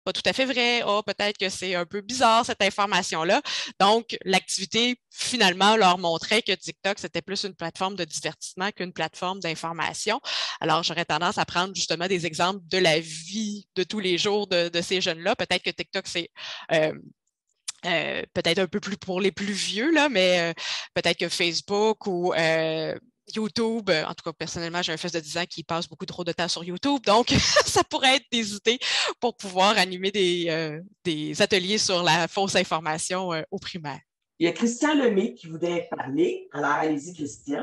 pas tout à fait vrai. Oh, peut-être que c'est un peu bizarre cette information-là. Donc, l'activité, finalement, leur montrait que TikTok, c'était plus une plateforme de divertissement qu'une plateforme d'information. Alors, j'aurais tendance à prendre justement des exemples de la vie de tous les jours de ces jeunes-là. Peut-être que TikTok, c'est peut-être un peu plus pour les plus vieux, là, mais peut-être que Facebook ou YouTube, en tout cas, personnellement, j'ai un fils de 10 ans qui passe beaucoup trop de temps sur YouTube, donc ça pourrait être des idées pour pouvoir animer des ateliers sur la fausse information au primaire. Il y a Christian Lemay qui voudrait parler. Alors, allez-y, Christian.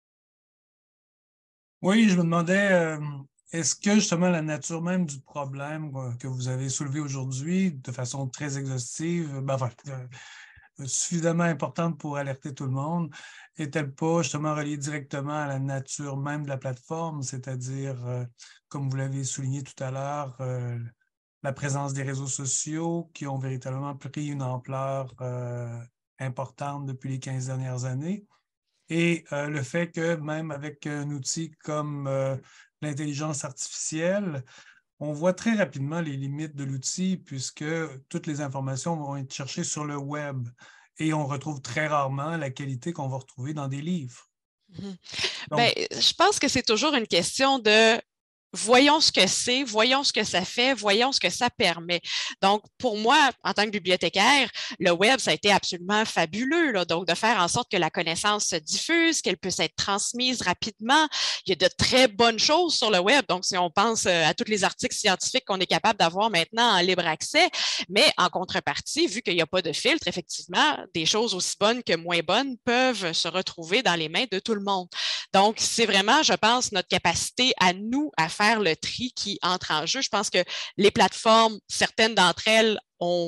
Oui, je me demandais, est-ce que justement la nature même du problème que vous avez soulevé aujourd'hui, de façon très exhaustive, suffisamment importante pour alerter tout le monde, est-elle pas justement reliée directement à la nature même de la plateforme, c'est-à-dire, comme vous l'avez souligné tout à l'heure, la présence des réseaux sociaux qui ont véritablement pris une ampleur importante depuis les 15 dernières années? Et le fait que même avec un outil comme l'intelligence artificielle, on voit très rapidement les limites de l'outil puisque toutes les informations vont être cherchées sur le web et on retrouve très rarement la qualité qu'on va retrouver dans des livres. Donc, je pense que c'est toujours une question de voyons ce que c'est, voyons ce que ça fait, voyons ce que ça permet. Donc, pour moi, en tant que bibliothécaire, le web, ça a été absolument fabuleux. Là. Donc, de faire en sorte que la connaissance se diffuse, qu'elle puisse être transmise rapidement. Il y a de très bonnes choses sur le web. Donc, si on pense à tous les articles scientifiques qu'on est capable d'avoir maintenant en libre accès, mais en contrepartie, vu qu'il n'y a pas de filtre, effectivement, des choses aussi bonnes que moins bonnes peuvent se retrouver dans les mains de tout le monde. Donc, c'est vraiment, je pense, notre capacité à nous à faire le tri qui entre en jeu. Je pense que les plateformes, certaines d'entre elles ont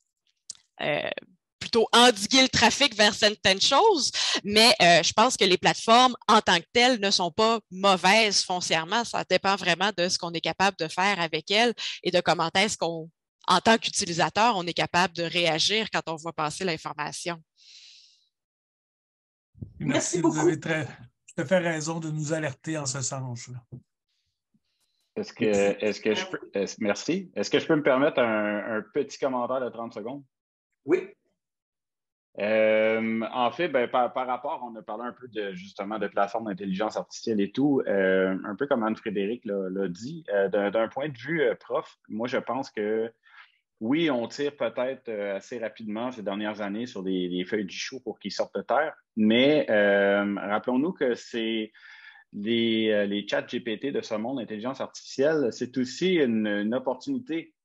plutôt endigué le trafic vers certaines choses, mais je pense que les plateformes en tant que telles ne sont pas mauvaises foncièrement. Ça dépend vraiment de ce qu'on est capable de faire avec elles et de comment est-ce qu'on, en tant qu'utilisateur, on est capable de réagir quand on voit passer l'information. Merci beaucoup. Vous avez tout à fait raison de nous alerter en ce sens. Merci. Est-ce que je peux me permettre un petit commentaire de 30 secondes? Oui. En fait, par rapport, on a parlé un peu justement de plateformes d'intelligence artificielle et tout, un peu comme Anne-Frédérique l'a dit, d'un point de vue prof, moi je pense que oui, on tire peut-être assez rapidement ces dernières années sur des feuilles du chou pour qu'ils sortent de terre, mais rappelons-nous que c'est les chats GPT de ce monde d'intelligence artificielle, c'est aussi une opportunité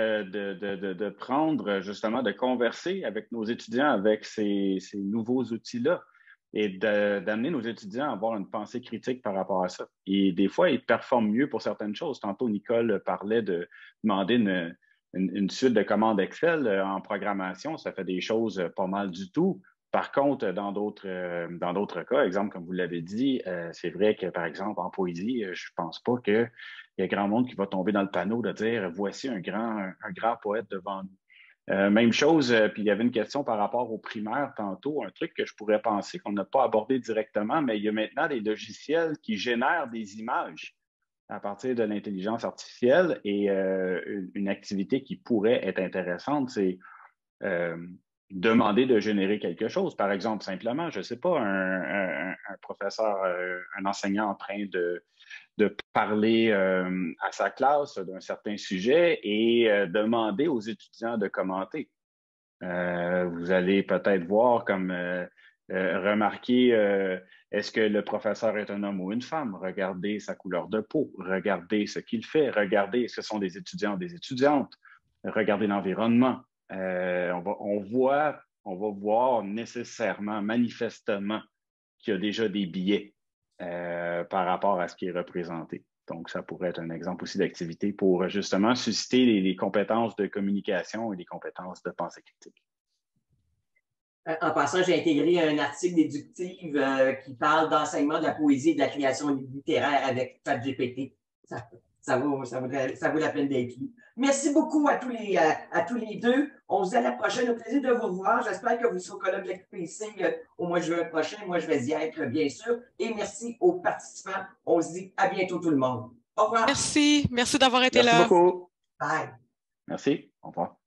de prendre, justement, de converser avec nos étudiants avec ces nouveaux outils-là et d'amener nos étudiants à avoir une pensée critique par rapport à ça. Et des fois, ils performent mieux pour certaines choses. Tantôt, Nicole parlait de demander une suite de commandes Excel en programmation. Ça fait des choses pas mal du tout. Par contre, dans d'autres cas, exemple, comme vous l'avez dit, c'est vrai que, par exemple, en poésie, je ne pense pas qu'il y ait grand monde qui va tomber dans le panneau de dire « voici un grand poète devant nous ». Même chose, puis il y avait une question par rapport aux primaires tantôt, un truc que je pourrais penser qu'on n'a pas abordé directement, mais il y a maintenant des logiciels qui génèrent des images à partir de l'intelligence artificielle et une activité qui pourrait être intéressante, c'est demander de générer quelque chose. Par exemple, simplement, je ne sais pas, un professeur, un enseignant en train de parler à sa classe d'un certain sujet et demander aux étudiants de commenter. Vous allez peut-être voir comme remarquer est-ce que le professeur est un homme ou une femme? Regardez sa couleur de peau, regardez ce qu'il fait, regardez est-ce que ce sont des étudiants ou des étudiantes, regardez l'environnement. On va voir nécessairement, manifestement, qu'il y a déjà des biais par rapport à ce qui est représenté. Donc, ça pourrait être un exemple aussi d'activité pour justement susciter les compétences de communication et les compétences de pensée critique. En passant, j'ai intégré un article déductif qui parle d'enseignement de la poésie et de la création littéraire avec ChatGPT. Ça vaut la peine d'être lu. Merci beaucoup à tous les deux. On se dit à la prochaine. Au plaisir de vous revoir. J'espère que vous serez au colloque de l'FPC au mois de juin prochain. Moi, je vais y être, bien sûr. Et merci aux participants. On se dit à bientôt tout le monde. Au revoir. Merci. Merci d'avoir été là. Merci beaucoup. Bye. Merci. Au revoir.